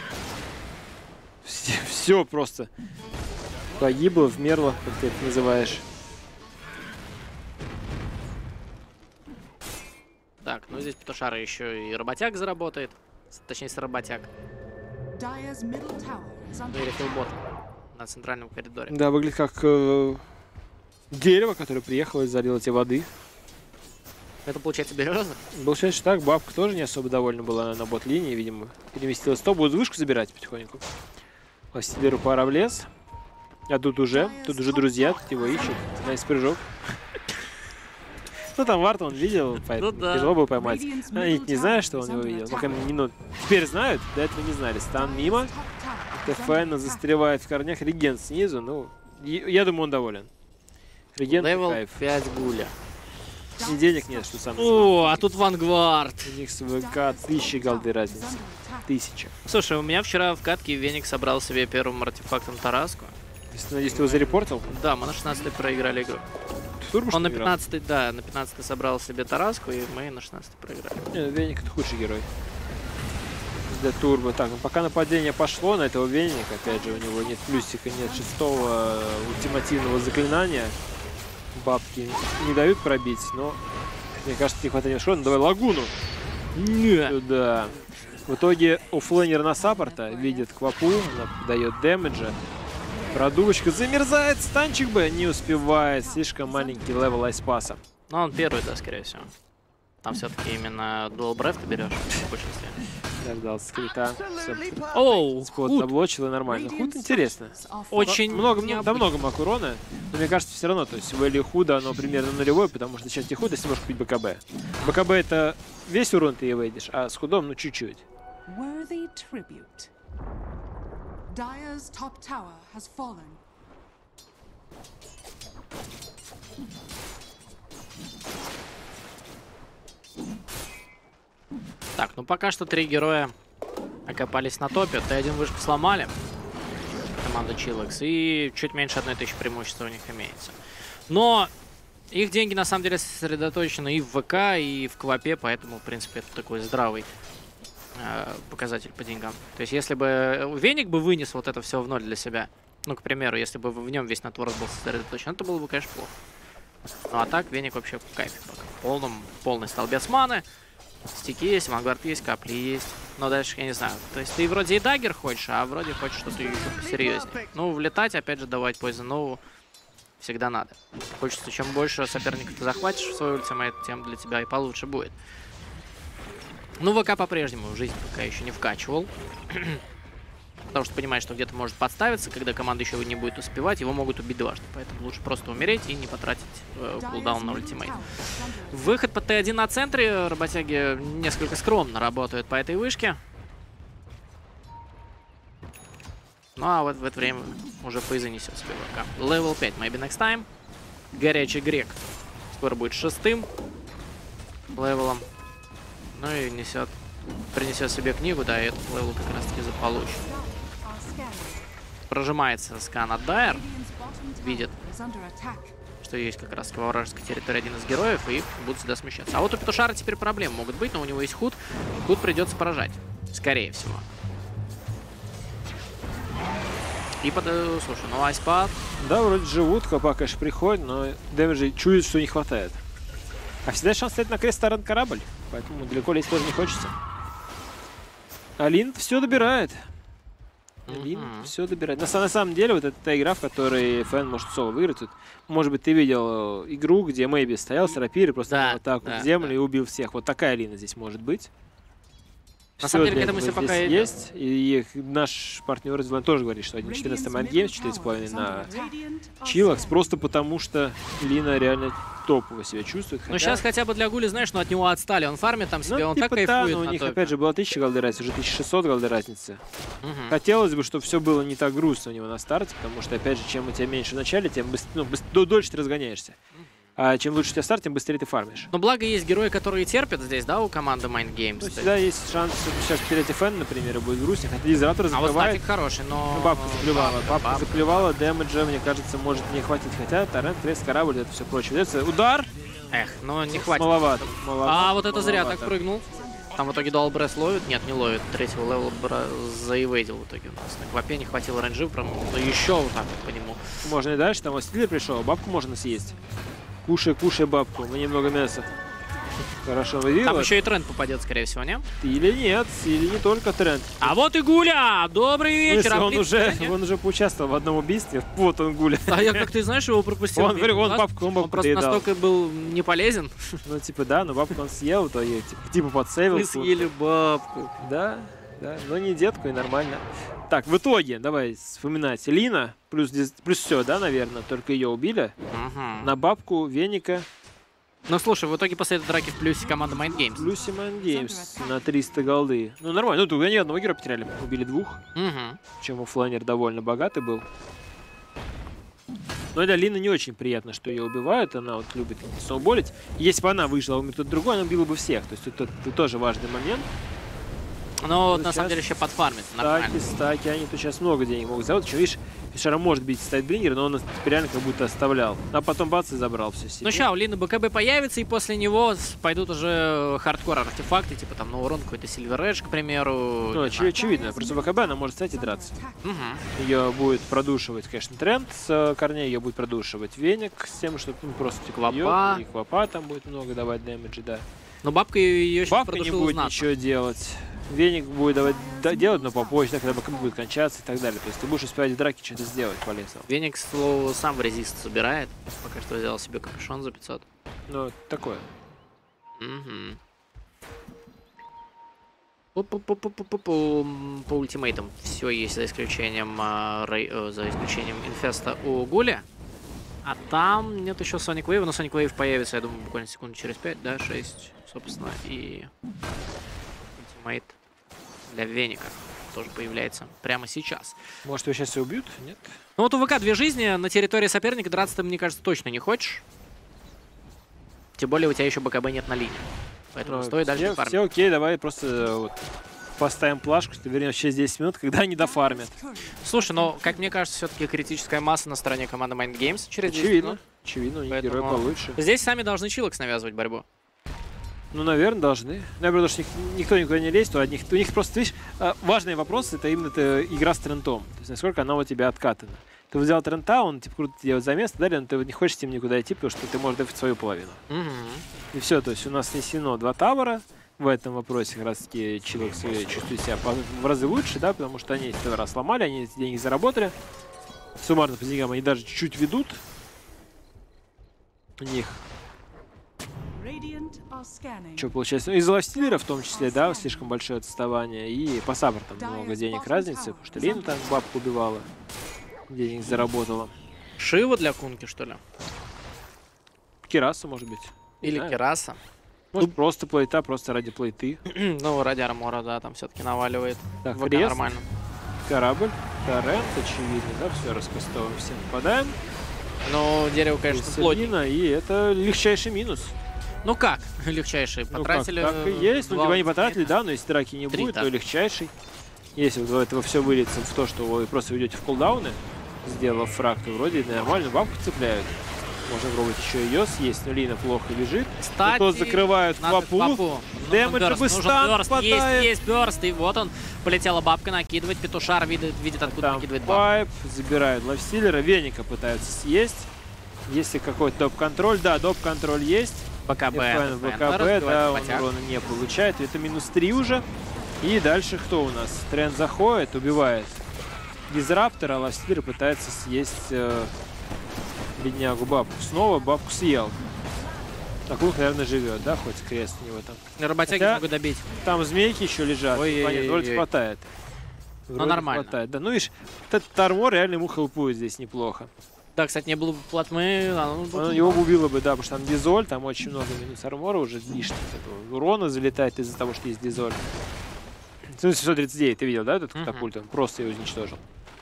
[SPEAKER 2] Все, все просто погибло, вмерло, как ты это называешь.
[SPEAKER 1] Так, ну здесь Петушара еще и работяг заработает. С- Точнее, с работяг. Ну или хилбот на центральном коридоре.
[SPEAKER 2] Да, выглядит как э, дерево, которое приехало и залило тебе воды.
[SPEAKER 1] Это получается береза?
[SPEAKER 2] Получается, что так, бабка тоже не особо довольна была на бот-линии, видимо. Переместилась в топ, будут вышку забирать потихоньку. Ластилеру пора в лес. А тут уже, тут уже друзья, тут его ищут. Найс прыжок. Ну там Варта он видел, поэтому
[SPEAKER 1] Ну да.
[SPEAKER 2] тяжело было поймать. Они не знают, что он его видел. Пока не, ну, теперь знают, до этого не знали. Стан мимо. ТФН застревает в корнях. Реген снизу. Ну, и- я думаю, он доволен. Реген
[SPEAKER 1] Левел
[SPEAKER 2] кайф.
[SPEAKER 1] пять Гуля.
[SPEAKER 2] И денег нет, что самое.
[SPEAKER 1] О, а тут Вангвард.
[SPEAKER 2] У них с ВК тысячи голды разница. Тысяча.
[SPEAKER 1] Слушай, у меня вчера в катке Веник собрал себе первым артефактом Тараску.
[SPEAKER 2] Если, надеюсь, ты его зарепортил?
[SPEAKER 1] Да, мы на шестнадцатой проиграли игру.
[SPEAKER 2] Ты в турбо, что
[SPEAKER 1] Он на
[SPEAKER 2] ли, играл?
[SPEAKER 1] пятнадцатой, да, на пятнадцатой собрал себе Тараску, и мы на шестнадцатой проиграли.
[SPEAKER 2] Не, Веник это худший герой. для турбо. Так, ну пока нападение пошло на этого веника, опять же, у него нет плюсика, нет шестого ультимативного заклинания. Бабки не дают пробить, но мне кажется, не хватает шоу. Ну, давай лагуну.
[SPEAKER 1] Не.
[SPEAKER 2] Сюда. В итоге оффлейнер на саппорта видит Квапу, она дает дэмэджа. Продувочка замерзает, станчик бы не успевает. Слишком маленький левел айспаса.
[SPEAKER 1] Ну, он первый, да, скорее всего. Там все-таки именно Dual Breath ты берешь в большинстве.
[SPEAKER 2] Дождался скрита.
[SPEAKER 1] Оу,
[SPEAKER 2] Спот
[SPEAKER 1] худ.
[SPEAKER 2] заблочил и нормально. Худ интересно.
[SPEAKER 1] Очень
[SPEAKER 2] Много,
[SPEAKER 1] необычно.
[SPEAKER 2] да много мак урона, но мне кажется, все равно, то есть value худа, оно примерно нулевое, потому что сейчас тебе худа, если можешь купить БКБ. БКБ это весь урон ты evadишь, а с худом, ну, чуть-чуть.
[SPEAKER 3] Worthy tribute. Dire's top tower has fallen.
[SPEAKER 1] Так, ну пока что три героя окопались на топе. Т один вышку сломали. Команда Chilex. И чуть меньше одной тысячи преимущества у них имеется. Но их деньги на самом деле сосредоточены и в ВК, и в Квапе, поэтому, в принципе, это такой здравый э, показатель по деньгам. То есть, если бы Веник бы вынес вот это все в ноль для себя, ну, к примеру, если бы в нем весь натвор был сосредоточен, это было бы, конечно, плохо. Ну, а так Веник вообще в кайфе пока. В полном, полный столбец маны. Стики есть, авангард есть, капли есть. Но дальше я не знаю. То есть ты вроде и даггер хочешь, а вроде хочешь что-то еще посерьезнее. Ну, влетать, опять же, давать Poison Нову всегда надо. Хочется, чем больше соперников ты захватишь в свой ультимейт, тем для тебя и получше будет. Ну, ВК по-прежнему в жизнь пока еще не вкачивал. Потому что понимает, что где-то может подставиться, когда команда еще не будет успевать, его могут убить дважды. Поэтому лучше просто умереть и не потратить э, кулдаун на ультимейт. Выход по Т один на центре. Работяги несколько скромно работают по этой вышке. Ну а вот в это время уже Фейза несет себе ВК. Левел пять, maybe next time. Горячий грек скоро будет шестым левелом. Ну и несет, принесет себе книгу, да, и этот левел как раз таки заполучит. Прожимается скан от Дайер. Видит, что есть как раз во вражеской территории один из героев, и будут сюда смещаться. А вот у Петушара теперь проблемы могут быть, но у него есть худ. Худ придется поражать, скорее всего. И под... Слушай, ну айспад...
[SPEAKER 2] Да, вроде живут, Капа, конечно, приходит, но дэмэджа чует, что не хватает. А всегда шанс стоять на крест старый корабль, поэтому далеко лезть тоже не хочется. Алин все добирает. Алин mm-hmm. все добирает. На, на самом деле, вот это та игра, в которой Фэн может соло выиграть. Тут, может быть, ты видел игру, где Мэйби стоял с рапирой, просто
[SPEAKER 1] да,
[SPEAKER 2] вот так
[SPEAKER 1] да,
[SPEAKER 2] в землю
[SPEAKER 1] да.
[SPEAKER 2] и убил всех. Вот такая Алина здесь может быть.
[SPEAKER 1] На
[SPEAKER 2] Все
[SPEAKER 1] самом деле, к этому все пока
[SPEAKER 2] есть. И наш партнер из Ван тоже говорит, что один четырнадцать Mind Games, четыре с половиной на Chilex, просто потому что Лина реально топово себя чувствует.
[SPEAKER 1] Ну сейчас хотя бы для Гули, знаешь, ну от него отстали. Он фармит там себе,
[SPEAKER 2] ну,
[SPEAKER 1] он
[SPEAKER 2] типа
[SPEAKER 1] так кайфует.
[SPEAKER 2] Да, но у них
[SPEAKER 1] топе.
[SPEAKER 2] опять же была тысяча голды разницы, уже тысяча шестьсот голды разницы.
[SPEAKER 1] Угу.
[SPEAKER 2] Хотелось бы, чтобы все было не так грустно у него на старте, потому что, опять же, чем у тебя меньше в начале, тем быстрее, ну, быстрее, дольше ты разгоняешься. А чем лучше у тебя старт, тем быстрее ты фармишь.
[SPEAKER 1] Но благо есть герои, которые терпят здесь, да, у команды Mind Games.
[SPEAKER 2] Ну, всегда есть шанс, что сейчас потерять Фэн, например, и будет грустно. Хотя Дизратор
[SPEAKER 1] А вот
[SPEAKER 2] закрывает.
[SPEAKER 1] статик хороший, но...
[SPEAKER 2] Ну, бабка заплевала.
[SPEAKER 1] Бабка,
[SPEAKER 2] Бабка
[SPEAKER 1] бабка.
[SPEAKER 2] заплевала, дэмэджа, мне кажется, может не хватить. Хотя торрент, крест, корабль, это все прочее. Это удар!
[SPEAKER 1] Эх, ну не хватит.
[SPEAKER 2] Маловато. маловато
[SPEAKER 1] А вот это зря так
[SPEAKER 2] маловато.
[SPEAKER 1] прыгнул. Там в итоге Dual Breath ловит. Нет, не ловит. Третьего левела заивейдил в итоге у нас. На Квапе не хватило рейнджи, прям ну, еще вот так вот по нему.
[SPEAKER 2] Можно и дальше, там Стиллер пришел, бабку можно съесть. Кушай, кушай бабку, мне немного мяса. Хорошо, вы
[SPEAKER 1] Там еще и тренд попадет, скорее всего, не?
[SPEAKER 2] Или нет, или не только тренд.
[SPEAKER 1] А вот и Гуля! Добрый вечер!
[SPEAKER 2] Он
[SPEAKER 1] а
[SPEAKER 2] уже,
[SPEAKER 1] нет?
[SPEAKER 2] он уже поучаствовал в одном убийстве. Вот он, Гуля.
[SPEAKER 1] А я, как ты знаешь, его пропустил.
[SPEAKER 2] Он, говорю, он
[SPEAKER 1] Глаз.
[SPEAKER 2] бабку, он бабку
[SPEAKER 1] Он просто
[SPEAKER 2] доедал.
[SPEAKER 1] настолько был не полезен.
[SPEAKER 2] Ну, типа, да, но бабку он съел, то я типа, типа подсейвил.
[SPEAKER 1] Мы съели бабку.
[SPEAKER 2] Да, да, но не детку, и нормально. Так, в итоге, давай вспоминать. Лина, плюс, плюс все, да, наверное, только ее убили.
[SPEAKER 1] Угу.
[SPEAKER 2] На бабку, Веника.
[SPEAKER 1] Ну слушай, в итоге после этой драки в плюсе команда Mind Games.
[SPEAKER 2] Плюсе Mind Games на триста голды. Ну, нормально. Ну, тут они одного героя потеряли, убили двух.
[SPEAKER 1] Угу.
[SPEAKER 2] Чем оффлайнер довольно богатый был. Но для Лины не очень приятно, что ее убивают. Она вот любит сноуболить. Если бы она выжила, умер кто-то другой, она убила бы всех. То есть это, это тоже важный момент.
[SPEAKER 1] Но
[SPEAKER 2] Ну,
[SPEAKER 1] на самом
[SPEAKER 2] сейчас
[SPEAKER 1] деле еще подфармит.
[SPEAKER 2] Стаки,
[SPEAKER 1] Нормально.
[SPEAKER 2] стаки, они тут сейчас много денег могут заработать. Еще, видишь, Фишера может бить Стайтбрингер, но он реально как будто оставлял. А потом бац и забрал все себе.
[SPEAKER 1] Ну ща, у Лины БКБ появится, и после него с- пойдут уже хардкор артефакты, типа там на урон какой-то Silver Edge, к примеру.
[SPEAKER 2] Ну,
[SPEAKER 1] не
[SPEAKER 2] оч-
[SPEAKER 1] знаю.
[SPEAKER 2] очевидно. Просто БКБ она может стать и драться.
[SPEAKER 1] Мгм.
[SPEAKER 2] Ее будет продушивать, конечно, тренд с э, корней, ее будет продушивать Веник с тем, что ну, просто типа,
[SPEAKER 1] Квапа.
[SPEAKER 2] бьет, и Квапа там будет много давать дэмэджа, да.
[SPEAKER 1] Но бабка ее сейчас
[SPEAKER 2] Бабка не
[SPEAKER 1] продушила
[SPEAKER 2] будет
[SPEAKER 1] знатно.
[SPEAKER 2] ничего делать. Веник будет давать да, делать, но попозже, да, когда БКБ будет кончаться и так далее. То есть ты будешь успевать в драке что-то сделать полезного.
[SPEAKER 1] Веник, к слову, сам в резист собирает. Пока что взял себе капюшон за пятьсот.
[SPEAKER 2] Ну, такое.
[SPEAKER 1] Мгм. Пу-пу-пу-пу-пу-пу. М, По ультимейтам все есть, за исключением а, Рей- э, за исключением инфеста у Гуля. А там нет еще Sonic Wave, но Sonic Wave появится, я думаю, буквально секунд через пять, да, шесть, собственно, и ультимейт для Веника тоже появляется прямо сейчас.
[SPEAKER 2] Может, его сейчас и убьют? Нет?
[SPEAKER 1] Ну вот у ВК две жизни, на территории соперника драться ты, мне кажется, точно не хочешь. Тем более у тебя еще БКБ нет на линии. Поэтому
[SPEAKER 2] Ну,
[SPEAKER 1] стоит дальше
[SPEAKER 2] все,
[SPEAKER 1] фармить.
[SPEAKER 2] все окей, давай просто э, вот поставим плашку, что вернемся через десять минут, когда они дофармят.
[SPEAKER 1] Слушай, но, как мне кажется, все-таки критическая масса на стороне команды Mind Games через десять
[SPEAKER 2] Очевидно.
[SPEAKER 1] минут.
[SPEAKER 2] Очевидно, у них
[SPEAKER 1] Поэтому-
[SPEAKER 2] герой получше.
[SPEAKER 1] Здесь сами должны Чилокс навязывать борьбу.
[SPEAKER 2] Ну, наверное, должны. Ну, я говорю, что ник- никто никуда не лезет, у них, у них просто, видишь, а, важный вопрос, это именно это игра с трентом. То есть, насколько она у тебя откатана. Ты взял трента, он типа круто делает за место, далее, но ты вот не хочешь с ним никуда идти, потому что ты можешь дефать свою половину.
[SPEAKER 1] Мгм.
[SPEAKER 2] И все, то есть у нас снесено два тавера. В этом вопросе как раз таки Чилокс чувствует себя по- в разы лучше, да, потому что они эти тавера сломали, они эти деньги заработали. Суммарно по деньгам они даже чуть-чуть ведут. У них
[SPEAKER 3] Radiant are scanning.
[SPEAKER 2] что получается? Ну, из-за лайфстиллера в том числе, да, слишком большое отставание. И по сабр там много денег разницы, потому что Лину там бабку убивала, денег заработала.
[SPEAKER 1] Шива для Кунки, что ли?
[SPEAKER 2] Кираса, может быть. Не
[SPEAKER 1] Или
[SPEAKER 2] знаю.
[SPEAKER 1] Кераса?
[SPEAKER 2] Может, просто плейта, просто ради плейты.
[SPEAKER 1] Ну, ради армора, да, там все-таки наваливает.
[SPEAKER 2] Так,
[SPEAKER 1] ВК
[SPEAKER 2] крест,
[SPEAKER 1] нормально.
[SPEAKER 2] корабль, торрент, очевидно, да, все раскастовываем, все нападаем.
[SPEAKER 1] Но дерево, конечно, плотнее.
[SPEAKER 2] Селина, и это легчайший минус.
[SPEAKER 1] Ну как? Легчайший.
[SPEAKER 2] Ну,
[SPEAKER 1] Потратили...
[SPEAKER 2] как, так и есть. Ну,
[SPEAKER 1] два
[SPEAKER 2] либо они
[SPEAKER 1] ультимейта.
[SPEAKER 2] потратили, да, но если драки не
[SPEAKER 1] Три,
[SPEAKER 2] будет,
[SPEAKER 1] да.
[SPEAKER 2] то легчайший. Если вот этого все выльется в то, что вы просто уйдете в кулдауны, сделав фраг, то вроде нормально бабку цепляют. Можно пробовать еще ее съесть, но Лина плохо бежит.
[SPEAKER 1] Кстати,
[SPEAKER 2] Тут закрывают
[SPEAKER 1] надо
[SPEAKER 2] Квапу.
[SPEAKER 1] Квапу.
[SPEAKER 2] Дэмэджа
[SPEAKER 1] Нужен бёрст,
[SPEAKER 2] бы
[SPEAKER 1] нужен
[SPEAKER 2] стан
[SPEAKER 1] бёрст.
[SPEAKER 2] хватает.
[SPEAKER 1] Есть, есть бёрст. И вот он. Полетела бабка накидывать. Петушар видит, видит откуда
[SPEAKER 2] Там
[SPEAKER 1] накидывает бабку.
[SPEAKER 2] пайп, забирают лайфстиллера, Веника пытаются съесть. Если какой-то доп-контроль, да, доп-контроль есть.
[SPEAKER 1] БКБ.
[SPEAKER 2] Эфэн в
[SPEAKER 1] Defender,
[SPEAKER 2] БКБ,
[SPEAKER 1] разбивает
[SPEAKER 2] да, он
[SPEAKER 1] потяг.
[SPEAKER 2] урона не получает. Это минус три уже. И дальше кто у нас? Тренд заходит, убивает Дизраптора, а лайфстиллер пытается съесть э, беднягу бабку. Снова бабку съел. Акулка, наверное, живет, да, хоть крест у него там.
[SPEAKER 1] Работяги
[SPEAKER 2] Хотя-
[SPEAKER 1] могут добить.
[SPEAKER 2] Там змейки еще лежат.
[SPEAKER 1] Ой-ой-ой-ой.
[SPEAKER 2] Понятно, вроде хватает. Вроде
[SPEAKER 1] нормально.
[SPEAKER 2] Хватает. Да, ну видишь, этот армор реально ему хелпует здесь неплохо.
[SPEAKER 1] Да, кстати, не было бы платмы. а, ну,
[SPEAKER 2] Он его бы убило бы, да, потому что там дизоль, там очень много минус армора уже лишних. Этого урона залетает из-за того, что есть дизоль. семьсот тридцать девять, ты видел, да, этот
[SPEAKER 1] Мгм.
[SPEAKER 2] катапульт? Он просто его изничтожил.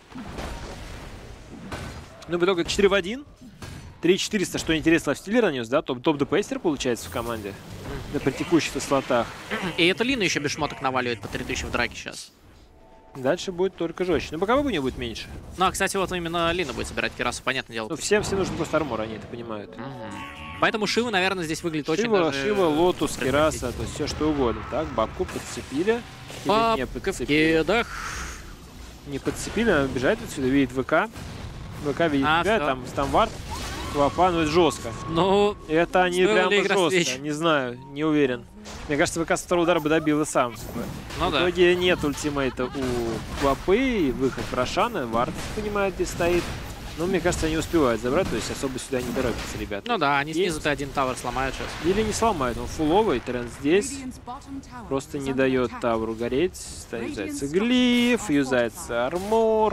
[SPEAKER 2] Ну, в итоге четыре в один. три четыреста, что интересно, лайфстиллер нанес, да? Топ, топ ДПСер получается в команде. Да, при текущих слотах.
[SPEAKER 1] И это Лина еще без шмоток наваливает по три тысячи в драке сейчас.
[SPEAKER 2] Дальше будет только жестче. Но боковых у него будет меньше.
[SPEAKER 1] Ну, а, кстати, вот именно Лина будет собирать Кирасу, понятное дело.
[SPEAKER 2] Ну, всем все нужен просто армор, они это понимают.
[SPEAKER 1] Мгм. Поэтому Шива, наверное, здесь выглядит очень
[SPEAKER 2] Шива,
[SPEAKER 1] даже...
[SPEAKER 2] Шива, Лотус,
[SPEAKER 1] предпочтительно.
[SPEAKER 2] Кираса, то есть все что угодно. Так, бабку подцепили. Или не
[SPEAKER 1] Бабка в
[SPEAKER 2] подцепили.
[SPEAKER 1] кедах.
[SPEAKER 2] Не подцепили, она бежать отсюда, видит ВК. ВК видит
[SPEAKER 1] А,
[SPEAKER 2] тебя,
[SPEAKER 1] всё.
[SPEAKER 2] там стамвард, Квапа, ну это жестко.
[SPEAKER 1] Ну,
[SPEAKER 2] Это они
[SPEAKER 1] Стоила
[SPEAKER 2] прямо
[SPEAKER 1] ли игра
[SPEAKER 2] жестко,
[SPEAKER 1] свеч?
[SPEAKER 2] не знаю, не уверен. Мне кажется, ВК со второго удара бы добил и сам. типа.
[SPEAKER 1] ну
[SPEAKER 2] В
[SPEAKER 1] да.
[SPEAKER 2] итоге нет ультимейта у Квапы, и выход Прошана, Вард понимает, где стоит. Но мне кажется, они успевают забрать, то есть особо сюда не торопятся, ребята.
[SPEAKER 1] Ну да, они
[SPEAKER 2] Есть.
[SPEAKER 1] снизу-то один тавер сломают сейчас.
[SPEAKER 2] Или не сломают, он фуловый, Тренд здесь.
[SPEAKER 3] Radiant's bottom tower
[SPEAKER 2] Просто
[SPEAKER 3] is
[SPEAKER 2] не
[SPEAKER 3] under
[SPEAKER 2] дает
[SPEAKER 3] attack.
[SPEAKER 2] Тавру гореть. Ста- Юзается глиф, юзается армор.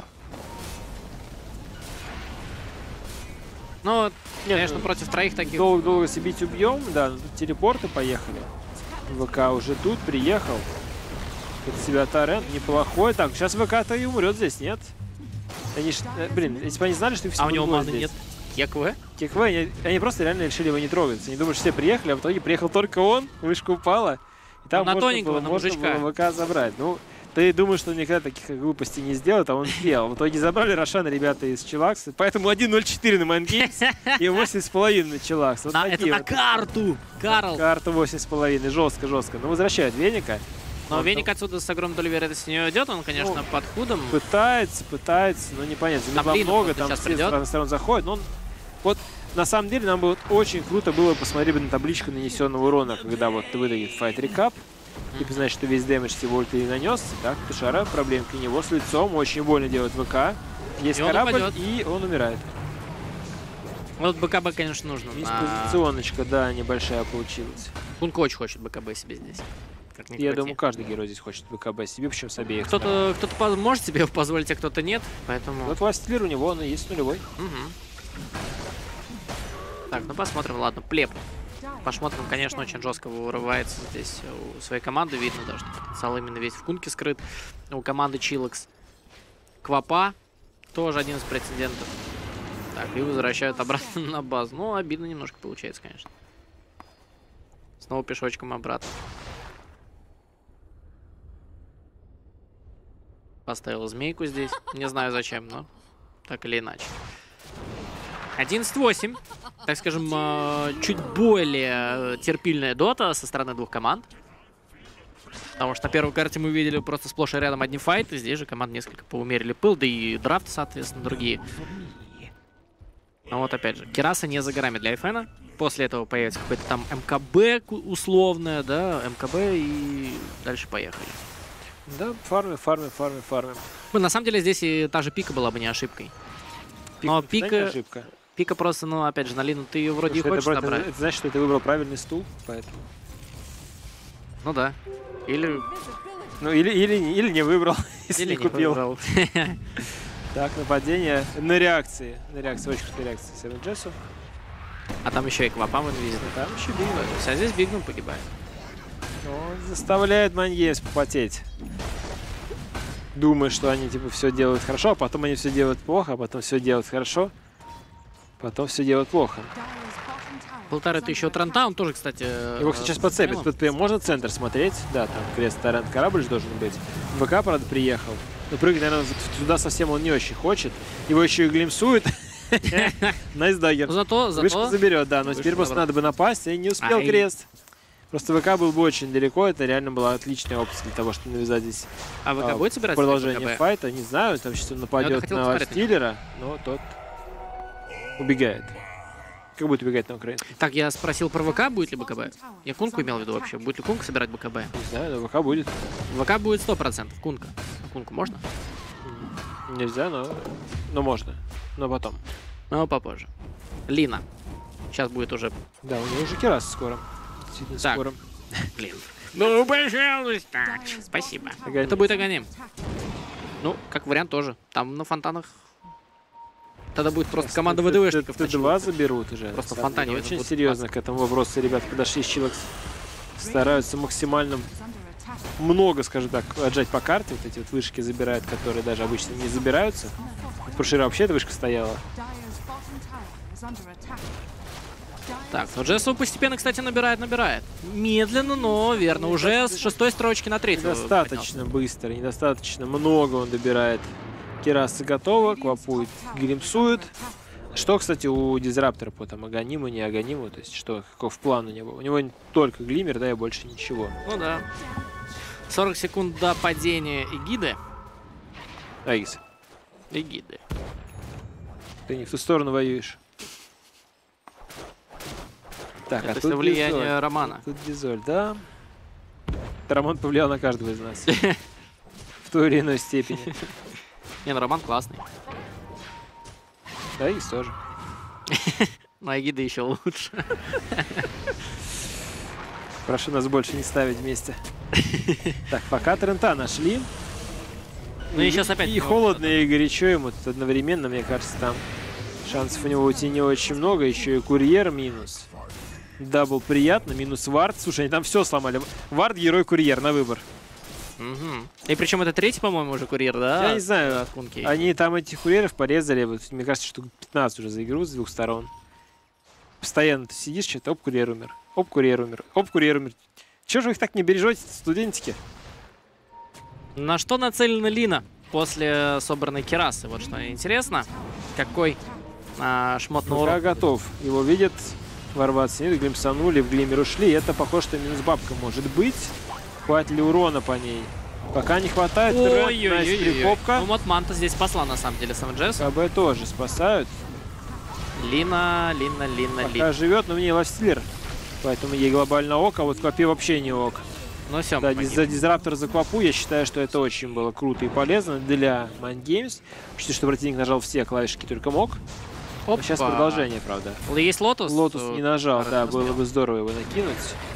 [SPEAKER 1] Ну,
[SPEAKER 2] Нет,
[SPEAKER 1] конечно,
[SPEAKER 2] ну,
[SPEAKER 1] против троих таких...
[SPEAKER 2] Долго, долго себе бить убьем, да, ну, тут телепорты поехали. ВК уже тут, приехал. Под себя торрент, неплохой. Так, сейчас ВК-то и умрет здесь, нет? Они ж, э, блин, если бы они знали, что их все
[SPEAKER 1] А у него
[SPEAKER 2] другое
[SPEAKER 1] маны
[SPEAKER 2] здесь.
[SPEAKER 1] нет. Кеквы?
[SPEAKER 2] Кекве, они, они просто реально решили его не трогать. Они думают, что все приехали, а в итоге приехал только он, вышка упала. И там
[SPEAKER 1] Ну, на
[SPEAKER 2] можно
[SPEAKER 1] тоненького,
[SPEAKER 2] было,
[SPEAKER 1] на
[SPEAKER 2] можно
[SPEAKER 1] мужичка.
[SPEAKER 2] было ВК забрать. Ну, ты думаешь, что он никогда таких глупостей не сделает, а он сделал. В итоге забрали Рошана ребята из Чилакса, поэтому один ноль четыре на Майндгеймс и восемь с половиной на Чилакс. Вот
[SPEAKER 1] На- это
[SPEAKER 2] такие
[SPEAKER 1] на
[SPEAKER 2] вот.
[SPEAKER 1] карту! Карл!
[SPEAKER 2] Карту восемь с половиной, жестко, жестко. Но возвращают Веника.
[SPEAKER 1] Но
[SPEAKER 2] Он
[SPEAKER 1] Веник
[SPEAKER 2] там
[SPEAKER 1] отсюда с огромной долей вероятности не уйдет. Он, конечно,
[SPEAKER 2] Ну,
[SPEAKER 1] под худом.
[SPEAKER 2] Пытается, пытается, но непонятно.
[SPEAKER 1] Там
[SPEAKER 2] Там
[SPEAKER 1] Лина
[SPEAKER 2] много,
[SPEAKER 1] просто
[SPEAKER 2] там
[SPEAKER 1] сейчас
[SPEAKER 2] все
[SPEAKER 1] придет.
[SPEAKER 2] с разных сторон заходят. Но он, вот на самом деле нам бы вот очень круто было посмотреть бы на табличку нанесенного урона, когда вот выдает файт рекап. Типа, значит, что весь дэмэдж всего ты нанес. Так, Тушара, проблемки у него с лицом. Очень больно делает ВК. Есть
[SPEAKER 1] И он
[SPEAKER 2] корабль,
[SPEAKER 1] упадет.
[SPEAKER 2] и он умирает.
[SPEAKER 1] Вот БКБ, конечно, нужно.
[SPEAKER 2] Есть
[SPEAKER 1] А,
[SPEAKER 2] позиционочка, да, небольшая получилась.
[SPEAKER 1] Кунка очень хочет БКБ себе здесь. Как ни
[SPEAKER 2] Я
[SPEAKER 1] крути.
[SPEAKER 2] думаю, каждый герой здесь хочет ВКБ себе, причем с обеих сторон.
[SPEAKER 1] Кто-то кто-то поз- может себе позволить, а кто-то нет. Поэтому.
[SPEAKER 2] Вот Вастилер у него, он и есть нулевой.
[SPEAKER 1] Мгм. Так, ну посмотрим, ладно, плеб. Посмотрим, конечно, очень жестко вырывается здесь у своей команды. Видно, да, что потенциал именно весь в кунке скрыт. У команды Чилакс. Квапа тоже один из претендентов. Так, и возвращают обратно на базу. Ну, обидно немножко получается, конечно. Снова пешочком обратно. Поставил змейку здесь. Не знаю зачем, но так или иначе. одиннадцать восемь. Так скажем, э, чуть более э, терпильная дота со стороны двух команд. Потому что на первой карте мы видели просто сплошь и рядом одни файты. Здесь же команды несколько поумерили пыл, да и драфты, соответственно, другие. Но вот опять же, Кераса не за горами для Айфена. После этого появится какой-то там МКБ ку- условное, да, МКБ, и дальше поехали.
[SPEAKER 2] Да, фармим, фармим, фармим, фармим.
[SPEAKER 1] Ну, на самом деле здесь и та же пика была бы не ошибкой. Но
[SPEAKER 2] Пик,
[SPEAKER 1] пика,
[SPEAKER 2] ошибка.
[SPEAKER 1] пика просто, ну, опять же, на Лину ты ее вроде и
[SPEAKER 2] Потому
[SPEAKER 1] хочешь
[SPEAKER 2] что это, просто-
[SPEAKER 1] забрать.
[SPEAKER 2] это значит, что ты выбрал правильный стул, поэтому.
[SPEAKER 1] Ну да. Или,
[SPEAKER 2] Ну, или, или, или не выбрал, если
[SPEAKER 1] или
[SPEAKER 2] не купил.
[SPEAKER 1] выбрал.
[SPEAKER 2] Так, нападение на реакции. На реакции, очень крутая реакция Севен Джессу.
[SPEAKER 1] А там еще и Квапа в инвизит.
[SPEAKER 2] Там еще Бигман.
[SPEAKER 1] А здесь Бигман погибает.
[SPEAKER 2] Он заставляет Майндгеймс попотеть. Думает, что они типа все делают хорошо, а потом они все делают плохо, а потом все делают хорошо, потом все делают плохо.
[SPEAKER 1] Полторы тысячи от Ранта, он тоже, кстати...
[SPEAKER 2] Его, кстати, сейчас подцепит. Тут прям можно центр смотреть. Да, там крест Торрент корабль же должен быть. ВК, правда, приехал. Но прыгать, наверное, туда совсем он не очень хочет. Его еще и глимсует. Найс даггер.
[SPEAKER 1] Зато,
[SPEAKER 2] Вышку
[SPEAKER 1] зато...
[SPEAKER 2] заберет, да. Но
[SPEAKER 1] Вышку
[SPEAKER 2] теперь просто
[SPEAKER 1] забрал.
[SPEAKER 2] надо бы напасть, и не успел
[SPEAKER 1] А, и-
[SPEAKER 2] крест. Просто ВК был бы очень далеко. Это реально была отличная опция для того, чтобы навязать здесь
[SPEAKER 1] А ВК
[SPEAKER 2] а,
[SPEAKER 1] будет собирать
[SPEAKER 2] продолжение
[SPEAKER 1] ВКБ?
[SPEAKER 2] файта. Не знаю, там сейчас он нападет
[SPEAKER 1] хотел
[SPEAKER 2] на
[SPEAKER 1] посмотреть.
[SPEAKER 2] Стиллера, но тот убегает. Как будет убегать на украинском?
[SPEAKER 1] Так, я спросил про ВК, будет ли БКБ. Я Кунку имел в виду вообще. Будет ли Кунка собирать БКБ?
[SPEAKER 2] Не знаю, но ВК будет.
[SPEAKER 1] ВК будет сто процентов. Кунка. А Кунку можно?
[SPEAKER 2] Нельзя, но, но можно. Но потом.
[SPEAKER 1] Но попозже. Лина. Сейчас будет уже...
[SPEAKER 2] Да, у него уже Керас скоро. Действительно
[SPEAKER 1] Так.
[SPEAKER 2] скоро.
[SPEAKER 1] Блин. Ну, пожалуйста. Спасибо. Это будет Аганим. Ну, как вариант тоже. Там на фонтанах... Тогда будет просто команда ВДВшников.
[SPEAKER 2] Т два заберут уже.
[SPEAKER 1] Просто в
[SPEAKER 2] На самом
[SPEAKER 1] фонтане
[SPEAKER 2] деле.
[SPEAKER 1] это
[SPEAKER 2] Очень
[SPEAKER 1] будет
[SPEAKER 2] серьезно к этому вопросу ребята подошли. Чилакс стараются максимально много, скажем так, отжать по карте. Вот эти вот вышки забирают, которые даже обычно не забираются. В прошлый раз вообще эта вышка стояла.
[SPEAKER 1] Так, ну Джессу постепенно, кстати, набирает, набирает. Медленно, но верно. Уже с шестой строчки на третью.
[SPEAKER 2] Недостаточно быстро, недостаточно много он добирает. Кераса готова, Квапует, глимсует. Что, кстати, у Дизраптора по там Аганиму, не Аганиму, то есть что, каков план у него? У него только глиммер, да, и больше ничего.
[SPEAKER 1] Ну да. сорок секунд до падения Эгиды.
[SPEAKER 2] Аис,
[SPEAKER 1] Эгиды.
[SPEAKER 2] ты не в ту сторону воюешь. Так,
[SPEAKER 1] Это
[SPEAKER 2] а
[SPEAKER 1] все
[SPEAKER 2] тут
[SPEAKER 1] влияние
[SPEAKER 2] Дизоль.
[SPEAKER 1] Романа.
[SPEAKER 2] Тут Дизоль, да. Роман повлиял на каждого из нас. В той или иной степени.
[SPEAKER 1] Не, ну Роман классный.
[SPEAKER 2] Да, Аис тоже.
[SPEAKER 1] Но Эгида еще лучше.
[SPEAKER 2] Прошу нас больше не ставить вместе. Так, пока Трента нашли.
[SPEAKER 1] Ну и сейчас опять...
[SPEAKER 2] И холодно, и горячо ему тут одновременно, мне кажется, там шансов у него уйти не очень много. Еще и курьер минус. Дабл приятно, минус вард. Слушай, они там все сломали. Вард, герой, курьер на выбор.
[SPEAKER 1] Мгм. И причем это третий, по-моему, уже курьер, да?
[SPEAKER 2] Я не знаю,
[SPEAKER 1] от Кунки.
[SPEAKER 2] они там этих курьеров порезали, вот, мне кажется, штук пятнадцать уже за игру с двух сторон. Постоянно ты сидишь, что-то, оп, курьер умер. Оп, курьер умер. Оп, курьер умер. Чего же вы их так не бережете, студентики?
[SPEAKER 1] На что нацелена Лина после собранной керасы? Вот что интересно. Какой а, шмот на урон?
[SPEAKER 2] ВК готов. Его видят. Ворваться нет, глимсанули, в глимер ушли. Это похоже, что минус бабка может быть. Хватит ли урона по ней? Пока не хватает.
[SPEAKER 1] Ой-ой-ой. Ну вот Манта здесь спасла на самом деле сам Джесс.
[SPEAKER 2] КБ тоже спасают.
[SPEAKER 1] Лина, Лина, Лина,
[SPEAKER 2] Пока
[SPEAKER 1] Лина.
[SPEAKER 2] живет, но мне ластилер. Поэтому ей глобально ок, а вот Квапе вообще не ок.
[SPEAKER 1] Ну все,
[SPEAKER 2] Да, за дизраптор за Квапу я считаю, что это очень было круто и полезно для Mind Games. Учитывая, что противник нажал все клавишки, только мог.
[SPEAKER 1] Опа.
[SPEAKER 2] Сейчас продолжение, правда.
[SPEAKER 1] Есть Лотус?
[SPEAKER 2] Лотус не нажал, да, было бы здорово его накинуть.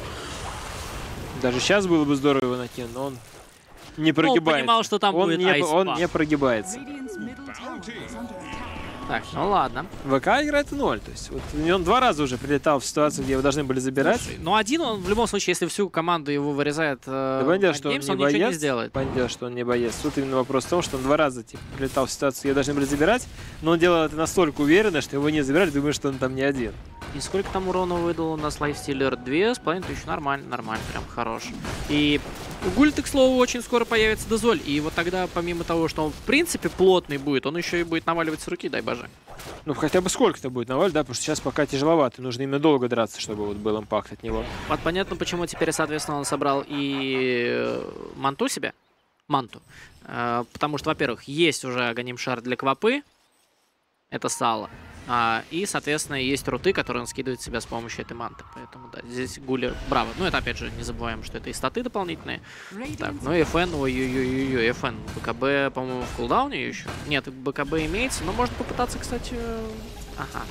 [SPEAKER 2] Даже сейчас было бы здорово его накинуть, но он не прогибается.
[SPEAKER 1] Он понимал, что там
[SPEAKER 2] он
[SPEAKER 1] будет
[SPEAKER 2] не,
[SPEAKER 1] айспа.
[SPEAKER 2] Он не прогибается.
[SPEAKER 3] Radiant's middle tower is under attack.
[SPEAKER 1] Так, ну ладно.
[SPEAKER 2] ВК играет в ноль. То есть вот он два раза уже прилетал в ситуацию, где его должны были забирать.
[SPEAKER 1] Слушай, ну один он в любом случае, если всю команду его вырезает э,
[SPEAKER 2] Да понятно,
[SPEAKER 1] Mind
[SPEAKER 2] что он
[SPEAKER 1] Games,
[SPEAKER 2] не
[SPEAKER 1] он ничего
[SPEAKER 2] боец.
[SPEAKER 1] не сделает.
[SPEAKER 2] Понятно, что он не боец. Тут именно вопрос в том, что он два раза типа, прилетал в ситуацию, где должны были забирать, но он делал это настолько уверенно, что его не забирали, думаю, что он там не один.
[SPEAKER 1] И сколько там урона выдал у нас лайфстиллер? Две с половиной тысячи. Нормально, нормально, прям хорош. И у Гульта, к слову, очень скоро появится дозоль. И вот тогда, помимо того, что он в принципе плотный будет, он еще и будет наваливать с руки, дай боже.
[SPEAKER 2] Ну, хотя бы сколько-то будет навалить, да, потому что сейчас пока тяжеловато. Нужно именно долго драться, чтобы вот был импакт от него.
[SPEAKER 1] Вот понятно, почему теперь, соответственно, он собрал и манту себе. Манту. Э, потому что, во-первых, есть уже аганим-шар для Квапы. Это сало. А, и, соответственно, есть руты, которые он скидывает в себя с помощью этой манты. Поэтому, да, здесь Гулер браво. Ну, это, опять же, не забываем, что это и статы дополнительные. Так, ну и ФН, ой-ой-ой-ой, ФН. БКБ, по-моему, в кулдауне еще? Нет, БКБ имеется, но можно попытаться, кстати... Ага.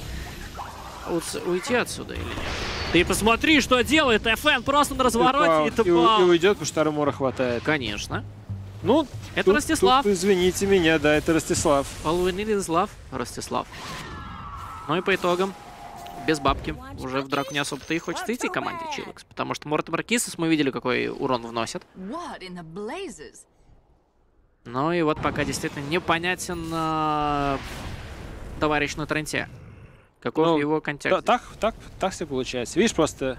[SPEAKER 1] У- уйти отсюда или нет? Ты посмотри, что делает ФН просто на развороте, и
[SPEAKER 2] И, и,
[SPEAKER 1] тупо.
[SPEAKER 2] и уйдет, потому что армора хватает.
[SPEAKER 1] Конечно.
[SPEAKER 2] Ну,
[SPEAKER 1] Это
[SPEAKER 2] тут-
[SPEAKER 1] Ростислав.
[SPEAKER 2] тут, извините меня, да, это Ростислав.
[SPEAKER 1] All we need is love, Ростислав. Ну и по итогам, без бабки, уже в драку не особо-то и хочется идти команде Чилокс, потому что Мортимер Киссус мы видели, какой урон вносит.
[SPEAKER 4] What in the blazes?
[SPEAKER 1] Ну и вот пока действительно непонятен э, товарищ на Тренте. Каков
[SPEAKER 2] Ну,
[SPEAKER 1] его
[SPEAKER 2] Да,
[SPEAKER 1] контекст.
[SPEAKER 2] так, так, так все получается. Видишь, просто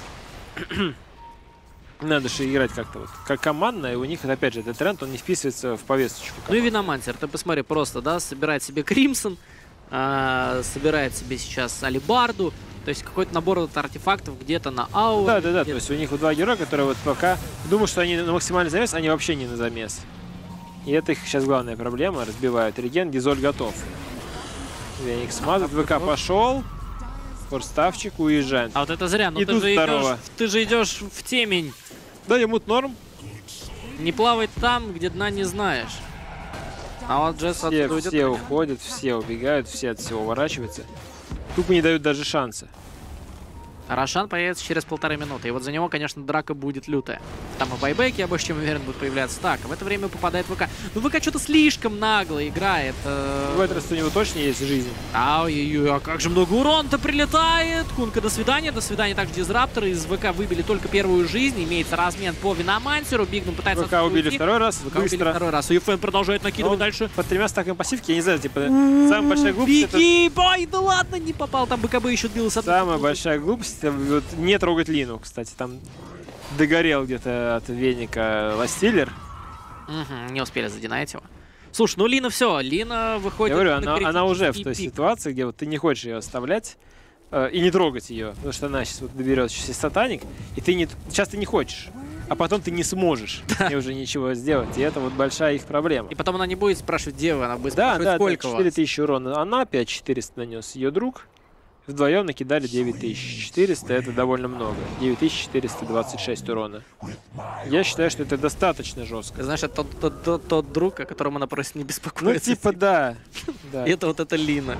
[SPEAKER 2] надо же играть как-то вот как командно, и у них, опять же, этот тренд, он не вписывается в повесточку.
[SPEAKER 1] Ну и Виномансер, ты посмотри, просто, да, собирает себе Кримсон, э, собирает себе сейчас Алибарду, то есть какой-то набор вот артефактов где-то на ауре.
[SPEAKER 2] Да, да, да, то
[SPEAKER 1] где-то-
[SPEAKER 2] есть у них вот два героя, которые вот пока думают, что они на максимальный замес, они вообще не на замес. И это их сейчас главная проблема, разбивают реген, Дизоль готов. Веник смазывает, ВК пошел, форставчик, уезжаем.
[SPEAKER 1] А вот это зря, ну
[SPEAKER 2] И
[SPEAKER 1] ты
[SPEAKER 2] тут
[SPEAKER 1] же,
[SPEAKER 2] второго.
[SPEAKER 1] идешь, ты же идешь в темень,
[SPEAKER 2] Да, ему норм.
[SPEAKER 1] не плавать там, где дна не знаешь. А вот Джесс
[SPEAKER 2] Все,
[SPEAKER 1] оттуда уйдет.
[SPEAKER 2] все уходят, все убегают, все от всего уворачиваются. Тупо не дают даже шанса.
[SPEAKER 1] Рошан появится через полторы минуты. И вот за него, конечно, драка будет лютая. Там и байбеки, я больше чем уверен, будут появляться. Так, а в это время попадает ВК. Ну, ВК что-то слишком нагло играет. э,
[SPEAKER 2] В этот раз у него точно есть жизнь.
[SPEAKER 1] Ай-яй-яй, а как же много урона-то прилетает. Кунка, до свидания. До свидания. Также Дизрапторы из ВК выбили только первую жизнь. Имеется размен по Виномансеру. Бигнум пытается...
[SPEAKER 2] ВК убили
[SPEAKER 1] уйти.
[SPEAKER 2] второй раз,
[SPEAKER 1] ВК убили
[SPEAKER 2] быстро.
[SPEAKER 1] второй раз. И ЮФН продолжает накидывать
[SPEAKER 2] Он
[SPEAKER 1] дальше.
[SPEAKER 2] Под тремя стаками пассивки, я не знаю, типа, самая большая глупость, это
[SPEAKER 1] Беги, бой, да ладно, не попал. Там БКБ еще отбил с одной
[SPEAKER 2] самая
[SPEAKER 1] секунды.
[SPEAKER 2] большая глупость, это вот не трогать Лину, кстати, там догорел где-то от веника ластиллер.
[SPEAKER 1] Мгм, не успели задинать его. Слушай, ну Лина все, Лина выходит...
[SPEAKER 2] Я говорю,
[SPEAKER 1] на
[SPEAKER 2] она, она уже в
[SPEAKER 1] критический
[SPEAKER 2] той
[SPEAKER 1] пик.
[SPEAKER 2] ситуации, где вот ты не хочешь ее оставлять э, и не трогать ее, потому что она сейчас вот доберет сейчас сатаник, и ты не, сейчас ты не хочешь, а потом ты не сможешь и уже ничего сделать, и это вот большая их проблема.
[SPEAKER 1] И потом она не будет спрашивать, где вы, она будет
[SPEAKER 2] Да,
[SPEAKER 1] спрашивать,
[SPEAKER 2] да, да,
[SPEAKER 1] сколько у
[SPEAKER 2] четыре
[SPEAKER 1] вас.
[SPEAKER 2] тысячи урона она, пять тысяч четыреста нанес ее друг. Вдвоем накидали девять тысяч четыреста, это довольно много. девять тысяч четыреста двадцать шесть урона. Я считаю, что это достаточно жестко.
[SPEAKER 1] Знаешь, это тот, тот, тот, тот друг, о котором она просит не
[SPEAKER 2] Ну,
[SPEAKER 1] беспокоиться.
[SPEAKER 2] типа, да. да.
[SPEAKER 1] Это вот это Лина.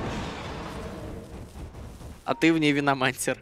[SPEAKER 1] А ты в ней Виномансер.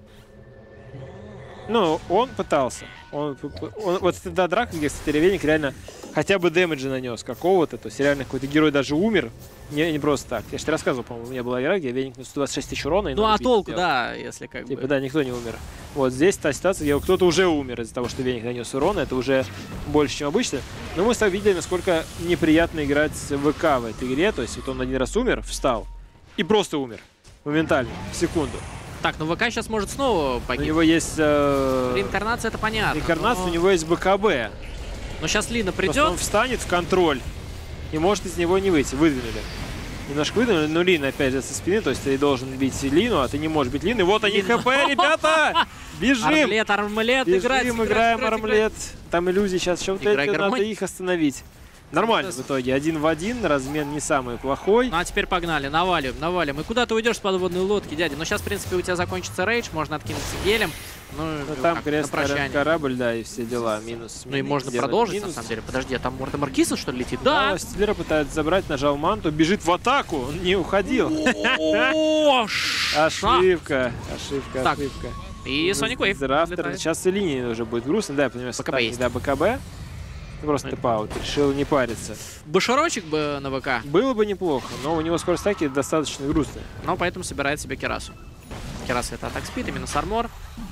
[SPEAKER 2] Ну, он пытался. Он, он- вот тогда драка, где, кстати, Ревеник реально хотя бы дэмэджа нанес какого-то. То есть реально какой-то герой даже умер. Не, не просто так. Я же тебе рассказывал, по-моему, у меня была игра, где Веник на сто двадцать шесть тысяч урона. И
[SPEAKER 1] Ну
[SPEAKER 2] ноль
[SPEAKER 1] а
[SPEAKER 2] бит
[SPEAKER 1] толку,
[SPEAKER 2] сделал.
[SPEAKER 1] да, если как
[SPEAKER 2] Типа,
[SPEAKER 1] бы.
[SPEAKER 2] да, никто не умер. Вот здесь та ситуация, где кто-то уже умер из-за того, что Веник нанес урона. Это уже больше, чем обычно. Но мы с тобой видели, насколько неприятно играть с ВК в этой игре. То есть вот он один раз умер, встал и просто умер. Моментально, в секунду.
[SPEAKER 1] Так, ну ВК сейчас может снова
[SPEAKER 2] У
[SPEAKER 1] погибнуть.
[SPEAKER 2] него есть... Э...
[SPEAKER 1] Реинкарнация, это понятно.
[SPEAKER 2] Реинкарнация,
[SPEAKER 1] но...
[SPEAKER 2] у него есть БКБ.
[SPEAKER 1] Но сейчас Лина
[SPEAKER 2] Просто
[SPEAKER 1] придет.
[SPEAKER 2] он встанет в контроль и может из него не выйти. Выдвинули. Немножко выдвинули, но Лина опять же со спины. То есть ты должен бить Лину, а ты не можешь бить Лину. И вот они,
[SPEAKER 1] Лина.
[SPEAKER 2] ХП, ребята! Бежим!
[SPEAKER 1] Армлет, армлет, играть,
[SPEAKER 2] Бежим,
[SPEAKER 1] играть,
[SPEAKER 2] играем
[SPEAKER 1] играть,
[SPEAKER 2] армлет. Там иллюзии сейчас. Что
[SPEAKER 1] Играй
[SPEAKER 2] надо
[SPEAKER 1] гармонь.
[SPEAKER 2] их остановить. Нормально в итоге. Один в один. Размен не самый плохой.
[SPEAKER 1] Ну а теперь погнали, наваливаем, наваливаем. И куда ты уйдешь с подводной лодки, дядя? Ну сейчас, в принципе, у тебя закончится рейдж, можно откинуться гелем. Ну,
[SPEAKER 2] Ну,
[SPEAKER 1] как,
[SPEAKER 2] там
[SPEAKER 1] на
[SPEAKER 2] крест,
[SPEAKER 1] прощание.
[SPEAKER 2] корабль, да, и все дела. Минус.
[SPEAKER 1] Ну и можно
[SPEAKER 2] сделали
[SPEAKER 1] продолжить,
[SPEAKER 2] минус.
[SPEAKER 1] на самом деле. Подожди, а там Морта Маркиса, что ли, летит?
[SPEAKER 2] Да,
[SPEAKER 1] Да!
[SPEAKER 2] Стиллера пытается забрать, нажал манту, бежит в атаку, он не уходил.
[SPEAKER 1] О, ш-
[SPEAKER 2] Ошибка, ошибка,
[SPEAKER 1] Так.
[SPEAKER 2] ошибка.
[SPEAKER 1] И Соник Уэйв.
[SPEAKER 2] Драфтер.
[SPEAKER 1] летает.
[SPEAKER 2] Сейчас и линии уже будет грустно, да, я понимаю,
[SPEAKER 1] БКБ есть.
[SPEAKER 2] да, БКБ. Просто тэп-аут, решил не париться.
[SPEAKER 1] Башарочек бы на ВК,
[SPEAKER 2] Было бы неплохо, но у него скорость атаки достаточно грустная.
[SPEAKER 1] но поэтому собирает себе Керасу. Кераса это атак спид, именно с армор.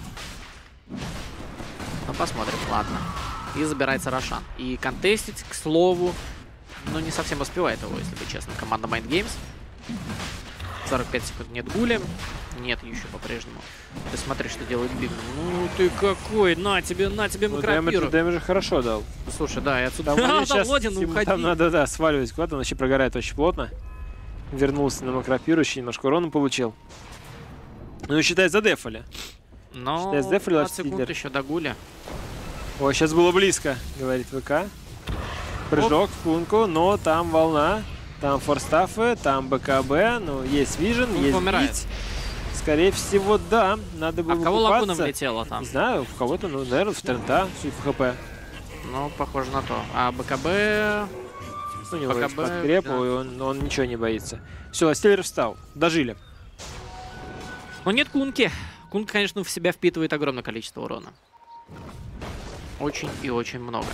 [SPEAKER 1] Ну посмотрим, ладно. И забирается Рошан. И контестить, к слову, ну не совсем успевает его, если быть честным, команда Mind Games. сорок пять секунд нет гуля. Нет еще по-прежнему. Ты смотри, что делает Биг. Ну ты какой! На тебе, на тебе
[SPEAKER 2] Ну,
[SPEAKER 1] макропиру.
[SPEAKER 2] дэмэдж, дэмэдж хорошо дал.
[SPEAKER 1] Слушай, да, и отсюда...
[SPEAKER 2] Там,
[SPEAKER 1] А,
[SPEAKER 2] они щас
[SPEAKER 1] Володин,
[SPEAKER 2] ему
[SPEAKER 1] уходи.
[SPEAKER 2] там надо, да, сваливать куда-то, он вообще прогорает очень плотно. Вернулся на макропирующий, немножко урона получил. Ну, считай, задефали.
[SPEAKER 1] Но
[SPEAKER 2] считай, сдефрил
[SPEAKER 1] пятнадцать секунд
[SPEAKER 2] Артиллер.
[SPEAKER 1] еще до гуля.
[SPEAKER 2] Ой, сейчас было близко, говорит ВК. Прыжок в кунку, но там волна, там форстафы, там БКБ, ну, есть вижен,
[SPEAKER 1] Кунка
[SPEAKER 2] есть
[SPEAKER 1] умирает.
[SPEAKER 2] бить. Скорее всего, да, надо
[SPEAKER 1] А
[SPEAKER 2] было
[SPEAKER 1] в кого лагуна
[SPEAKER 2] выкупаться.
[SPEAKER 1] влетела там?
[SPEAKER 2] Не знаю, в кого-то, ну, наверное, в Трента, судя по ХП.
[SPEAKER 1] Ну, похоже на то. А БКБ...
[SPEAKER 2] У него есть
[SPEAKER 1] БКБ,
[SPEAKER 2] подкреп,
[SPEAKER 1] да.
[SPEAKER 2] и он, он ничего не боится. Все, Стиллер встал, дожили.
[SPEAKER 1] Ну, нет Кунки. Кунка, конечно, в себя впитывает огромное количество урона. Очень и очень много.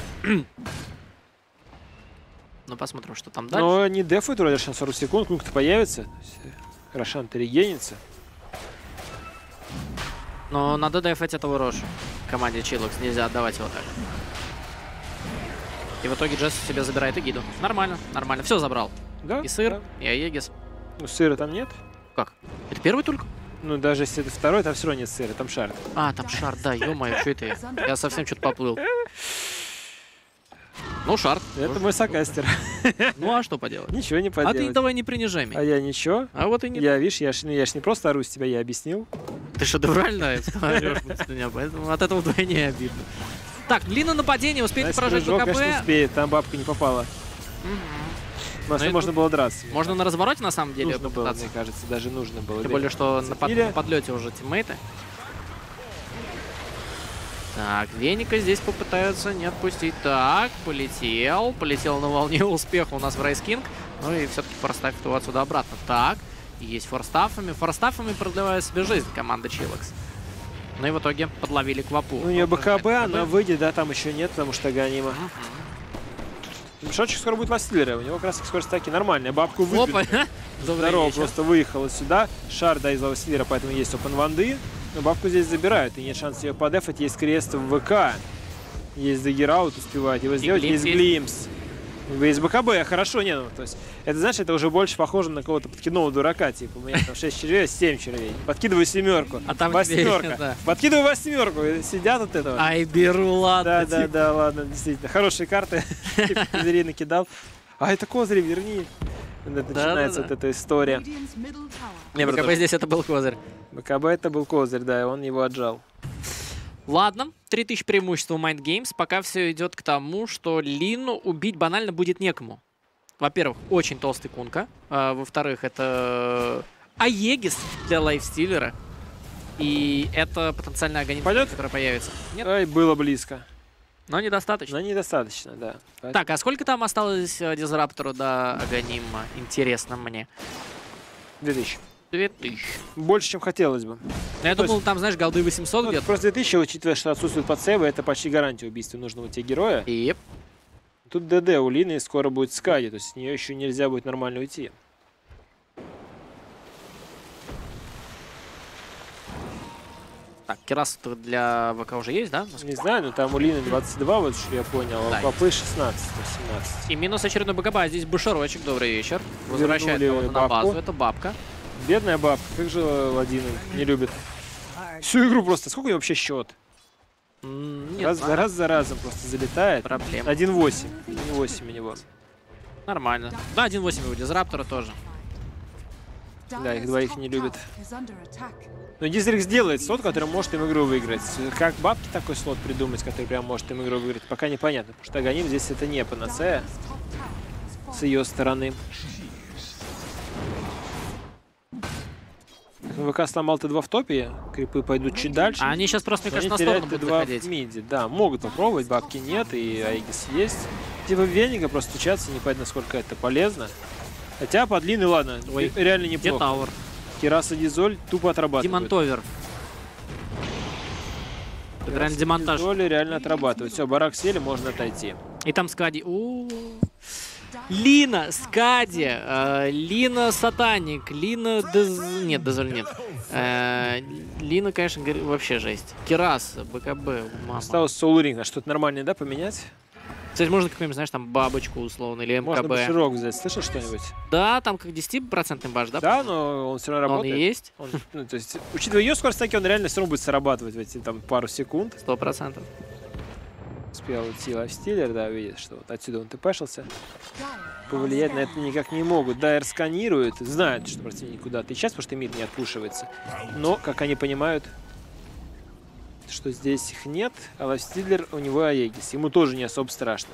[SPEAKER 1] Ну, посмотрим, что там дальше.
[SPEAKER 2] Но не дефают вроде Рошан сорок секунд, кунг-то появится. Рошан-то регенится.
[SPEAKER 1] Но надо дефать этого Рошу. Команде Chillox нельзя отдавать его так. И в итоге Джесс себе забирает Эгиду. Нормально, нормально. Все забрал.
[SPEAKER 2] Да?
[SPEAKER 1] И сыр,
[SPEAKER 2] да.
[SPEAKER 1] и Аегис.
[SPEAKER 2] Ну, сыра там нет.
[SPEAKER 1] Как? Это первый только?
[SPEAKER 2] Ну, даже если это второй, там все равно нет сыра, там шар.
[SPEAKER 1] А, там шар, да, ё-моё, что это я? Я совсем что-то поплыл. Ну, шар.
[SPEAKER 2] Это мой сокастер.
[SPEAKER 1] Ну, а что поделать?
[SPEAKER 2] Ничего не
[SPEAKER 1] А
[SPEAKER 2] поделать.
[SPEAKER 1] ты давай не принижай
[SPEAKER 2] А
[SPEAKER 1] меня.
[SPEAKER 2] я ничего.
[SPEAKER 1] А вот и не...
[SPEAKER 2] Я, видишь, я ж, ну, я ж не просто ору с тебя, я объяснил.
[SPEAKER 1] Ты шедеврально орёшь с меня, поэтому от этого вдвойне обидно. Так, длинное нападение, успеете
[SPEAKER 2] Знаете,
[SPEAKER 1] поражать
[SPEAKER 2] прыжок, конечно,
[SPEAKER 1] БКБ.
[SPEAKER 2] успеет, там бабка не попала.
[SPEAKER 1] Мгм.
[SPEAKER 2] Может,
[SPEAKER 1] это-
[SPEAKER 2] можно было драться. мне
[SPEAKER 1] Можно на развороте, на самом деле,
[SPEAKER 2] Нужно было,
[SPEAKER 1] попытаться.
[SPEAKER 2] мне кажется, даже нужно было.
[SPEAKER 1] Тем более, что на, под-
[SPEAKER 2] Зацепили.
[SPEAKER 1] на подлете уже тиммейты. Так, Веника здесь попытаются не отпустить. Так, полетел. Полетел на волне успеха у нас в Райс Кинг. Ну и все-таки форстафит его отсюда обратно. Так, есть форстафами. Форстафами продлевает себе жизнь команда Chillox. Ну и в итоге подловили Квапу.
[SPEAKER 2] Ну, у нее БКБ,
[SPEAKER 1] Прожимает
[SPEAKER 2] она выйдет, да, там еще нет, потому что Ганима.
[SPEAKER 1] Мгм.
[SPEAKER 2] Шотчик скоро будет Василера, у него как раз скорость атаки нормальная. Бабку выпил.
[SPEAKER 1] Опа! Добрый
[SPEAKER 2] Здорово,
[SPEAKER 1] вечер.
[SPEAKER 2] просто выехала сюда. Шар, да, из Василера, поэтому есть опен ванды. Но бабку здесь забирают, и нет шанса ее подефать. Есть крест в ВК. Есть дагераут, успевает его сделать.
[SPEAKER 1] глимс
[SPEAKER 2] Есть
[SPEAKER 1] есть.
[SPEAKER 2] глимс. Есть БКБ, хорошо, не, ну, то есть, это, знаешь, это уже больше похоже на кого-то подкидного дурака, типа, у меня там шесть червей, семь червей, подкидываю семерку,
[SPEAKER 1] А там
[SPEAKER 2] восьмерка,
[SPEAKER 1] тебе, да.
[SPEAKER 2] подкидываю восьмерку, и сидят от этого.
[SPEAKER 1] Ай, беру, ладно.
[SPEAKER 2] Да, да,
[SPEAKER 1] типа.
[SPEAKER 2] да, ладно, действительно, хорошие карты, типа, козырей накидал. А, это козырь, верни. Начинается
[SPEAKER 1] да.
[SPEAKER 2] вот эта история.
[SPEAKER 3] Radiant's middle tower.
[SPEAKER 2] Не,
[SPEAKER 1] БКБ
[SPEAKER 2] братан,
[SPEAKER 1] здесь это был козырь.
[SPEAKER 2] БКБ это был козырь, да, и он его отжал.
[SPEAKER 1] Ладно, три тысячи преимущества у Mind Games. Пока все идет к тому, что Лину убить банально будет некому. Во-первых, очень толстый Кунка. А, во-вторых, это Аегис для лайфстиллера. И это потенциальная агонит,
[SPEAKER 2] Пойдет?
[SPEAKER 1] которая появится. Нет,
[SPEAKER 2] Ай, было близко.
[SPEAKER 1] но недостаточно.
[SPEAKER 2] Но недостаточно, да.
[SPEAKER 1] Так, а сколько там осталось э, Дизраптору до Аганима? Интересно мне.
[SPEAKER 2] две тысячи.
[SPEAKER 1] две тысячи.
[SPEAKER 2] Больше, чем хотелось бы.
[SPEAKER 1] Ну, я
[SPEAKER 2] То
[SPEAKER 1] думал, там, знаешь, голды восемьсот
[SPEAKER 2] Ну,
[SPEAKER 1] где-то.
[SPEAKER 2] просто две тысячи, учитывая, что отсутствует подсейвы, это почти гарантия убийства нужного тебе героя.
[SPEAKER 1] И
[SPEAKER 2] Тут ДД у Лины, скоро будет Скади, то есть с нее еще нельзя будет нормально уйти.
[SPEAKER 1] так, Керас для ВК уже есть, да?
[SPEAKER 2] Не знаю, но там у Лины двадцать два, вот что я понял, а
[SPEAKER 1] Да.
[SPEAKER 2] у Папы шестнадцать, восемнадцать.
[SPEAKER 1] И минус очередной БКБ. А здесь Бушарочек, добрый вечер. Возвращает
[SPEAKER 2] Вернули
[SPEAKER 1] кого-то на
[SPEAKER 2] бабку.
[SPEAKER 1] базу. Это бабка.
[SPEAKER 2] Бедная бабка, как же Ладина не любит. Всю игру просто. Сколько у него вообще счет?
[SPEAKER 1] М, нет,
[SPEAKER 2] Раз,
[SPEAKER 1] ладно,
[SPEAKER 2] раз за разом просто залетает.
[SPEAKER 1] проблем.
[SPEAKER 2] один восемь. один восемь у него.
[SPEAKER 1] Нормально. Да, один восемь у Дизраптора тоже.
[SPEAKER 2] Да, их двоих не любят.
[SPEAKER 3] Is under attack.
[SPEAKER 2] Но Дизрикс делает слот, который может им игру выиграть. Как бабки такой слот придумать, который прям может им игру выиграть, пока непонятно. Потому что Аганим здесь это не панацея с ее стороны. ВК сломал Т два в топе, крипы пойдут чуть дальше.
[SPEAKER 1] А они сейчас просто, мне
[SPEAKER 2] но
[SPEAKER 1] кажется, на
[SPEAKER 2] они
[SPEAKER 1] сторону
[SPEAKER 2] теряют
[SPEAKER 1] будут
[SPEAKER 2] Т два
[SPEAKER 1] заходить.
[SPEAKER 2] в миде. Да, могут попробовать, бабки нет, и Аегис есть. Типа Веника просто стучаться, не понятно, насколько это полезно. Хотя под длинный, ладно,
[SPEAKER 1] Ой,
[SPEAKER 2] реально
[SPEAKER 1] Где
[SPEAKER 2] неплохо.
[SPEAKER 1] Тауэр?
[SPEAKER 2] Кираса Дизоль тупо отрабатывают.
[SPEAKER 1] Демонтовер. Это реально демонтаж.
[SPEAKER 2] Дизоль реально отрабатывают. Все, барак сели, можно отойти.
[SPEAKER 1] И там Скади. У -у -у. Лина, Скади, э, Лина Сатаник, Лина Дез... Нет, Дезоль нет. Э, Лина, конечно, говори- вообще жесть. Кирас, БКБ, мама.
[SPEAKER 2] Осталось Соулринг. А что-то нормальное, да, поменять?
[SPEAKER 1] Кстати, можно какую-нибудь, знаешь, там бабочку условно или
[SPEAKER 2] Можно
[SPEAKER 1] МКБ.
[SPEAKER 2] Баширок взять. Слышал что-нибудь?
[SPEAKER 1] Да, там как десятипроцентный баш, да?
[SPEAKER 2] Да, но он все равно
[SPEAKER 1] Он и
[SPEAKER 2] работает.
[SPEAKER 1] есть,
[SPEAKER 2] Он, ну, то есть, учитывая ее скорость атаки, он реально все равно будет срабатывать в эти там пару секунд.
[SPEAKER 1] сто процентов.
[SPEAKER 2] Успел уйти лайфстиллер, да, видит, что вот отсюда он тпшился. Повлиять на это никак не могут. Дайр сканирует, знают, что противник куда-то исчез, потому что мид не отпушивается. Но, как они понимают, что здесь их нет, а лайфстиллер у него Аегис. Ему тоже не особо страшно.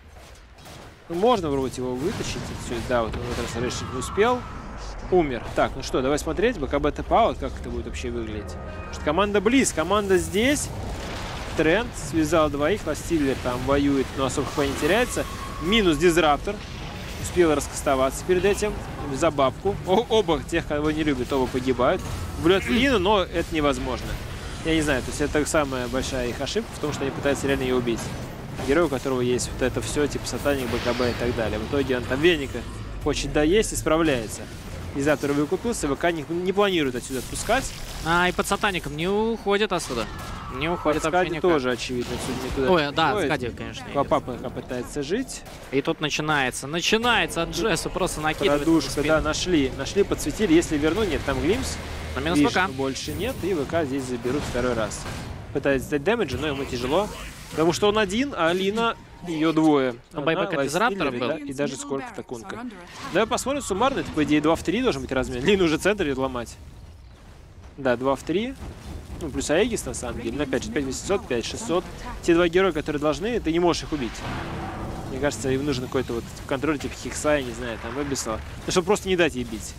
[SPEAKER 2] Ну, можно попробовать его вытащить отсюда. Да, вот он в этот раз решить не успел. Умер. Так, ну что, давай смотреть. БКБ тэп-аут, как это будет вообще выглядеть. Потому что команда близ, команда здесь. Тренд связал двоих, Ластиллер там воюет, но особо хп не теряется. Минус Дизраптор. Успел раскастоваться перед этим за бабку. О, оба тех, кого не любят, оба погибают. Влет в Лину, но это невозможно. Я не знаю, то есть это самая большая их ошибка в том, что они пытаются реально ее убить. Герой, у которого есть вот это все, типа Сатаник, БКБ и так далее. В итоге он там Веника хочет доесть и справляется. Дизраптор выкупился, ВК не, не планирует отсюда отпускать.
[SPEAKER 1] А, и под Сатаником не уходит отсюда. Не уходит вообще
[SPEAKER 2] Скади
[SPEAKER 1] никак.
[SPEAKER 2] тоже, очевидно, отсюда никуда
[SPEAKER 1] Ой,
[SPEAKER 2] не
[SPEAKER 1] да,
[SPEAKER 2] уходит.
[SPEAKER 1] Скади, конечно. идет.
[SPEAKER 2] Папа пока пытается жить.
[SPEAKER 1] И тут начинается, начинается от Джессу просто накидывает.
[SPEAKER 2] Продушка, да, нашли. Нашли, подсветили. Если вернуть, нет, там глимс.
[SPEAKER 1] На минус
[SPEAKER 2] Вишен
[SPEAKER 1] ВК.
[SPEAKER 2] больше нет, и ВК здесь заберут второй раз. Пытается дать дэмэджа, но ему тяжело. Потому что он один, а Алина, ее двое.
[SPEAKER 1] Ну,
[SPEAKER 2] Она,
[SPEAKER 1] байбек от Дизраптора
[SPEAKER 2] лайфстиллер,
[SPEAKER 1] был.
[SPEAKER 2] да, и даже сколько такунка. Давай посмотрим суммарно. Это, по идее, два в три должен быть размен. Лину уже центр идет ломать. Да, два в три. Ну, плюс Аегис, на самом деле. Ну, опять же, пять восемьсот, пять шестьсот. Те два героя, которые должны, ты не можешь их убить. Мне кажется, им нужен какой-то вот контроль, типа Хикса, я не знаю, там, Эбисала. Ну, чтобы просто не дать ей бить.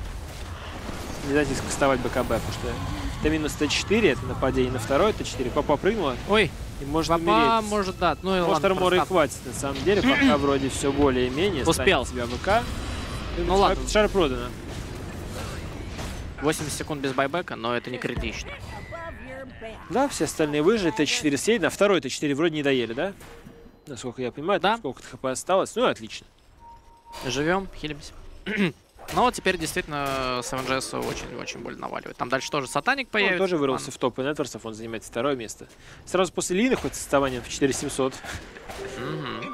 [SPEAKER 2] Не дать ей скастовать БКБ, потому что это минус Т четыре, это нападение на второй, Т четыре. Папа прыгнула,
[SPEAKER 1] Ой,
[SPEAKER 2] и может
[SPEAKER 1] папа
[SPEAKER 2] умереть.
[SPEAKER 1] может, да. Ну и
[SPEAKER 2] Может,
[SPEAKER 1] ладно.
[SPEAKER 2] армора и
[SPEAKER 1] просто-
[SPEAKER 2] хватит, на самом деле, пока вроде все более-менее.
[SPEAKER 1] Успел.
[SPEAKER 2] Станет себя ВК.
[SPEAKER 1] Ну ладно.
[SPEAKER 2] Шар продано.
[SPEAKER 1] восемьдесят секунд без байбека, но это не критично.
[SPEAKER 2] Да, все остальные выжили. Т четыре съедено. А второй Т четыре вроде не доели, да? Насколько я понимаю,
[SPEAKER 1] Да.
[SPEAKER 2] там сколько-то хп осталось. Ну, отлично.
[SPEAKER 1] Живем, хилимся. Но вот теперь действительно севен джи эс очень-очень больно наваливает. Там дальше тоже Сатаник
[SPEAKER 2] Он
[SPEAKER 1] появится.
[SPEAKER 2] тоже вырвался в топ Нетверсов, он занимает второе место. Сразу после Лины, хоть с отставанием в четыре семьсот.
[SPEAKER 1] Мгм.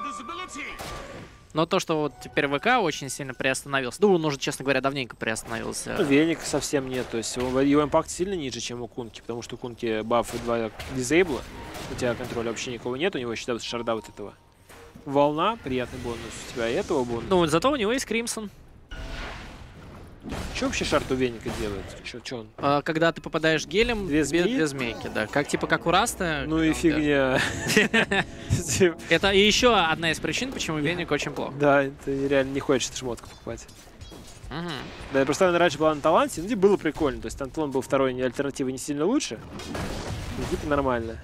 [SPEAKER 1] Но то, что вот теперь ВК очень сильно приостановился. Ну, он уже, честно говоря, давненько приостановился.
[SPEAKER 2] Ну, Веник совсем нет, то есть его, его импакт сильно ниже, чем у Кунки, потому что у Кунки баф и два дизейбла, у тебя контроля вообще никого нет, у него считается шарда вот этого. Волна, приятный бонус, у тебя и этого бонус.
[SPEAKER 1] Ну, зато у него есть Кримсон.
[SPEAKER 2] Что вообще шарт у Веника делает? Чё, чё он?
[SPEAKER 1] А, Когда ты попадаешь гелем,
[SPEAKER 2] Две
[SPEAKER 1] две,
[SPEAKER 2] змеи?
[SPEAKER 1] две змейки, да. Как типа как у Раста.
[SPEAKER 2] Ну и
[SPEAKER 1] Да.
[SPEAKER 2] фигня.
[SPEAKER 1] Это и еще одна из причин, почему Веник очень плохо.
[SPEAKER 2] Да, ты реально не хочешь эту шмотку покупать.
[SPEAKER 1] Мгм.
[SPEAKER 2] Да, я просто она раньше была на таланте, ну, типа, было прикольно. То есть Антон был второй, альтернативой не сильно лучше. Ну, типа нормально.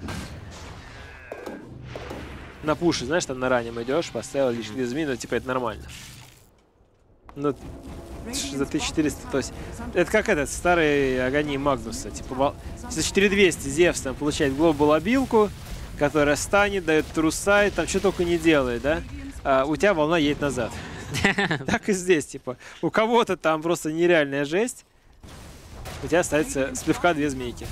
[SPEAKER 2] На пуше, знаешь, там на раннем идешь, поставил лишь две змеи, но типа это нормально. Ну, ш- за тысячу четыреста, то есть, это как этот старый Аганим Магнуса. Типа, вол- за четыре двести Зевс там получает глобал обилку, которая станет, дает трусай, там что только не делает, да? А у тебя волна едет назад. Так и здесь, типа, у кого-то там просто нереальная жесть, у тебя остается с плевка две змейки.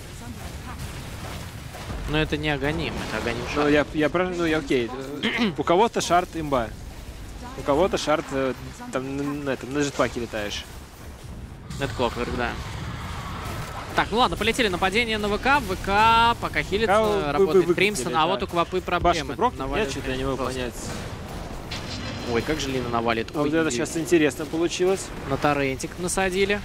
[SPEAKER 1] Но это не Аганим, это Аганим
[SPEAKER 2] Ну,
[SPEAKER 1] Шар.
[SPEAKER 2] я, я, про- ну, я окей. У кого-то шарт имба. У кого-то шарт э, там на, на этом, на джетпаке летаешь.
[SPEAKER 1] Это Clockwork, да. Так, ну ладно, полетели нападение на ВК. ВК пока хилится,
[SPEAKER 2] вы- вы
[SPEAKER 1] работает
[SPEAKER 2] выкатили,
[SPEAKER 1] Примсон, а
[SPEAKER 2] да.
[SPEAKER 1] вот у Квапы
[SPEAKER 2] Башня
[SPEAKER 1] проблемы.
[SPEAKER 2] брокнет,
[SPEAKER 1] Наваливает
[SPEAKER 2] нет, что-то я не могу
[SPEAKER 1] просто.
[SPEAKER 2] понять.
[SPEAKER 1] Ой, как же Лина навалит.
[SPEAKER 2] А вот это сейчас интересно получилось.
[SPEAKER 1] На торрентик насадили.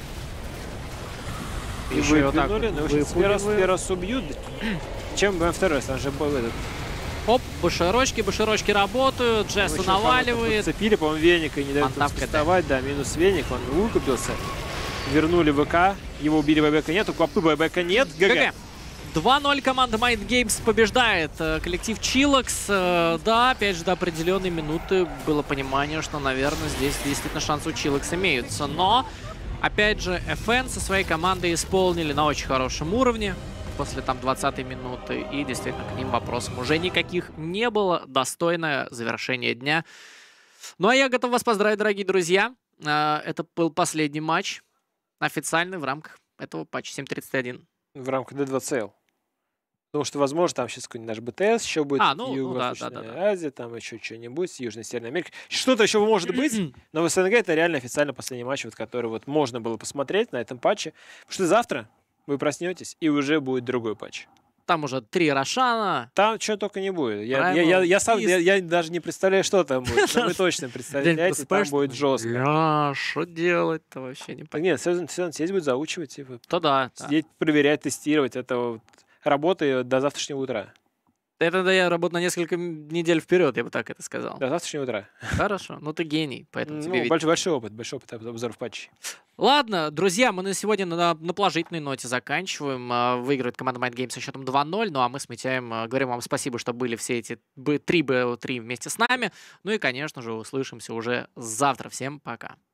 [SPEAKER 2] И
[SPEAKER 1] Еще вот так
[SPEAKER 2] выдвинули,
[SPEAKER 1] вот
[SPEAKER 2] ну, в общем, Сферос,
[SPEAKER 1] выпугивают.
[SPEAKER 2] Сферос убьют. Чем бы второй, там же был этот.
[SPEAKER 1] Оп, баширочки, баширочки работают, Джессу
[SPEAKER 2] Еще
[SPEAKER 1] наваливает.
[SPEAKER 2] Цепили, по-моему, веника и не дают
[SPEAKER 1] Фантавка, да.
[SPEAKER 2] вставать, да, минус веник, он выкупился. Вернули ВК, его убили, Байбека нет, у Квапы Байбека нет, ГГ.
[SPEAKER 1] ГГ. два ноль команда Mind Games побеждает э, коллектив Чилокс. Э, да, опять же, до определенной минуты было понимание, что, наверное, здесь действительно шансы у Чилокс имеются. Но, опять же, эф эн со своей командой исполнили на очень хорошем уровне после там двадцатой минуты. И действительно, к ним вопросов уже никаких не было. Достойное завершение дня. Ну, а я готов вас поздравить, дорогие друзья. Э, это был последний матч официальный в рамках этого патча семь тридцать один.
[SPEAKER 2] В рамках ди два си эл. Потому что, возможно, там сейчас какой-нибудь наш бэ тэ эс еще будет,
[SPEAKER 1] А, ну, ну да,
[SPEAKER 2] Юго-Восточная
[SPEAKER 1] да, да, да.
[SPEAKER 2] Азия, там еще что-нибудь, Южная Северная Америка. Что-то еще может быть, но в СНГ это реально официально последний матч, вот, который вот можно было посмотреть на этом патче. Потому что завтра вы проснетесь, и уже будет другой патч.
[SPEAKER 1] Там уже три Рошана.
[SPEAKER 2] Там что только не будет. Я,
[SPEAKER 1] Primal
[SPEAKER 2] я, я, я сам
[SPEAKER 1] Beast.
[SPEAKER 2] я, я даже не представляю, что там будет. Но вы точно представляете, там будет жестко.
[SPEAKER 1] Бля, что делать-то вообще не
[SPEAKER 2] Так
[SPEAKER 1] понятно.
[SPEAKER 2] нет, сезон, сезон сеть будет заучивать, типа,
[SPEAKER 1] То да. да.
[SPEAKER 2] сидеть, проверять, тестировать. Это вот работа до завтрашнего утра.
[SPEAKER 1] Это да, я работаю на несколько м- недель вперед, я бы так это сказал.
[SPEAKER 2] До завтрашнего утра.
[SPEAKER 1] Хорошо, ну ты гений, поэтому тебе
[SPEAKER 2] Ну,
[SPEAKER 1] видно.
[SPEAKER 2] большой, большой опыт, большой опыт обзоров патчей.
[SPEAKER 1] Ладно, друзья, мы на сегодня на, на положительной ноте заканчиваем. А, Выигрывает команда Mind Games со счетом два ноль. Ну а мы с Митяем а, говорим вам спасибо, что были все эти бы- три бэ о три вместе с нами. Ну и, конечно же, услышимся уже завтра. Всем пока.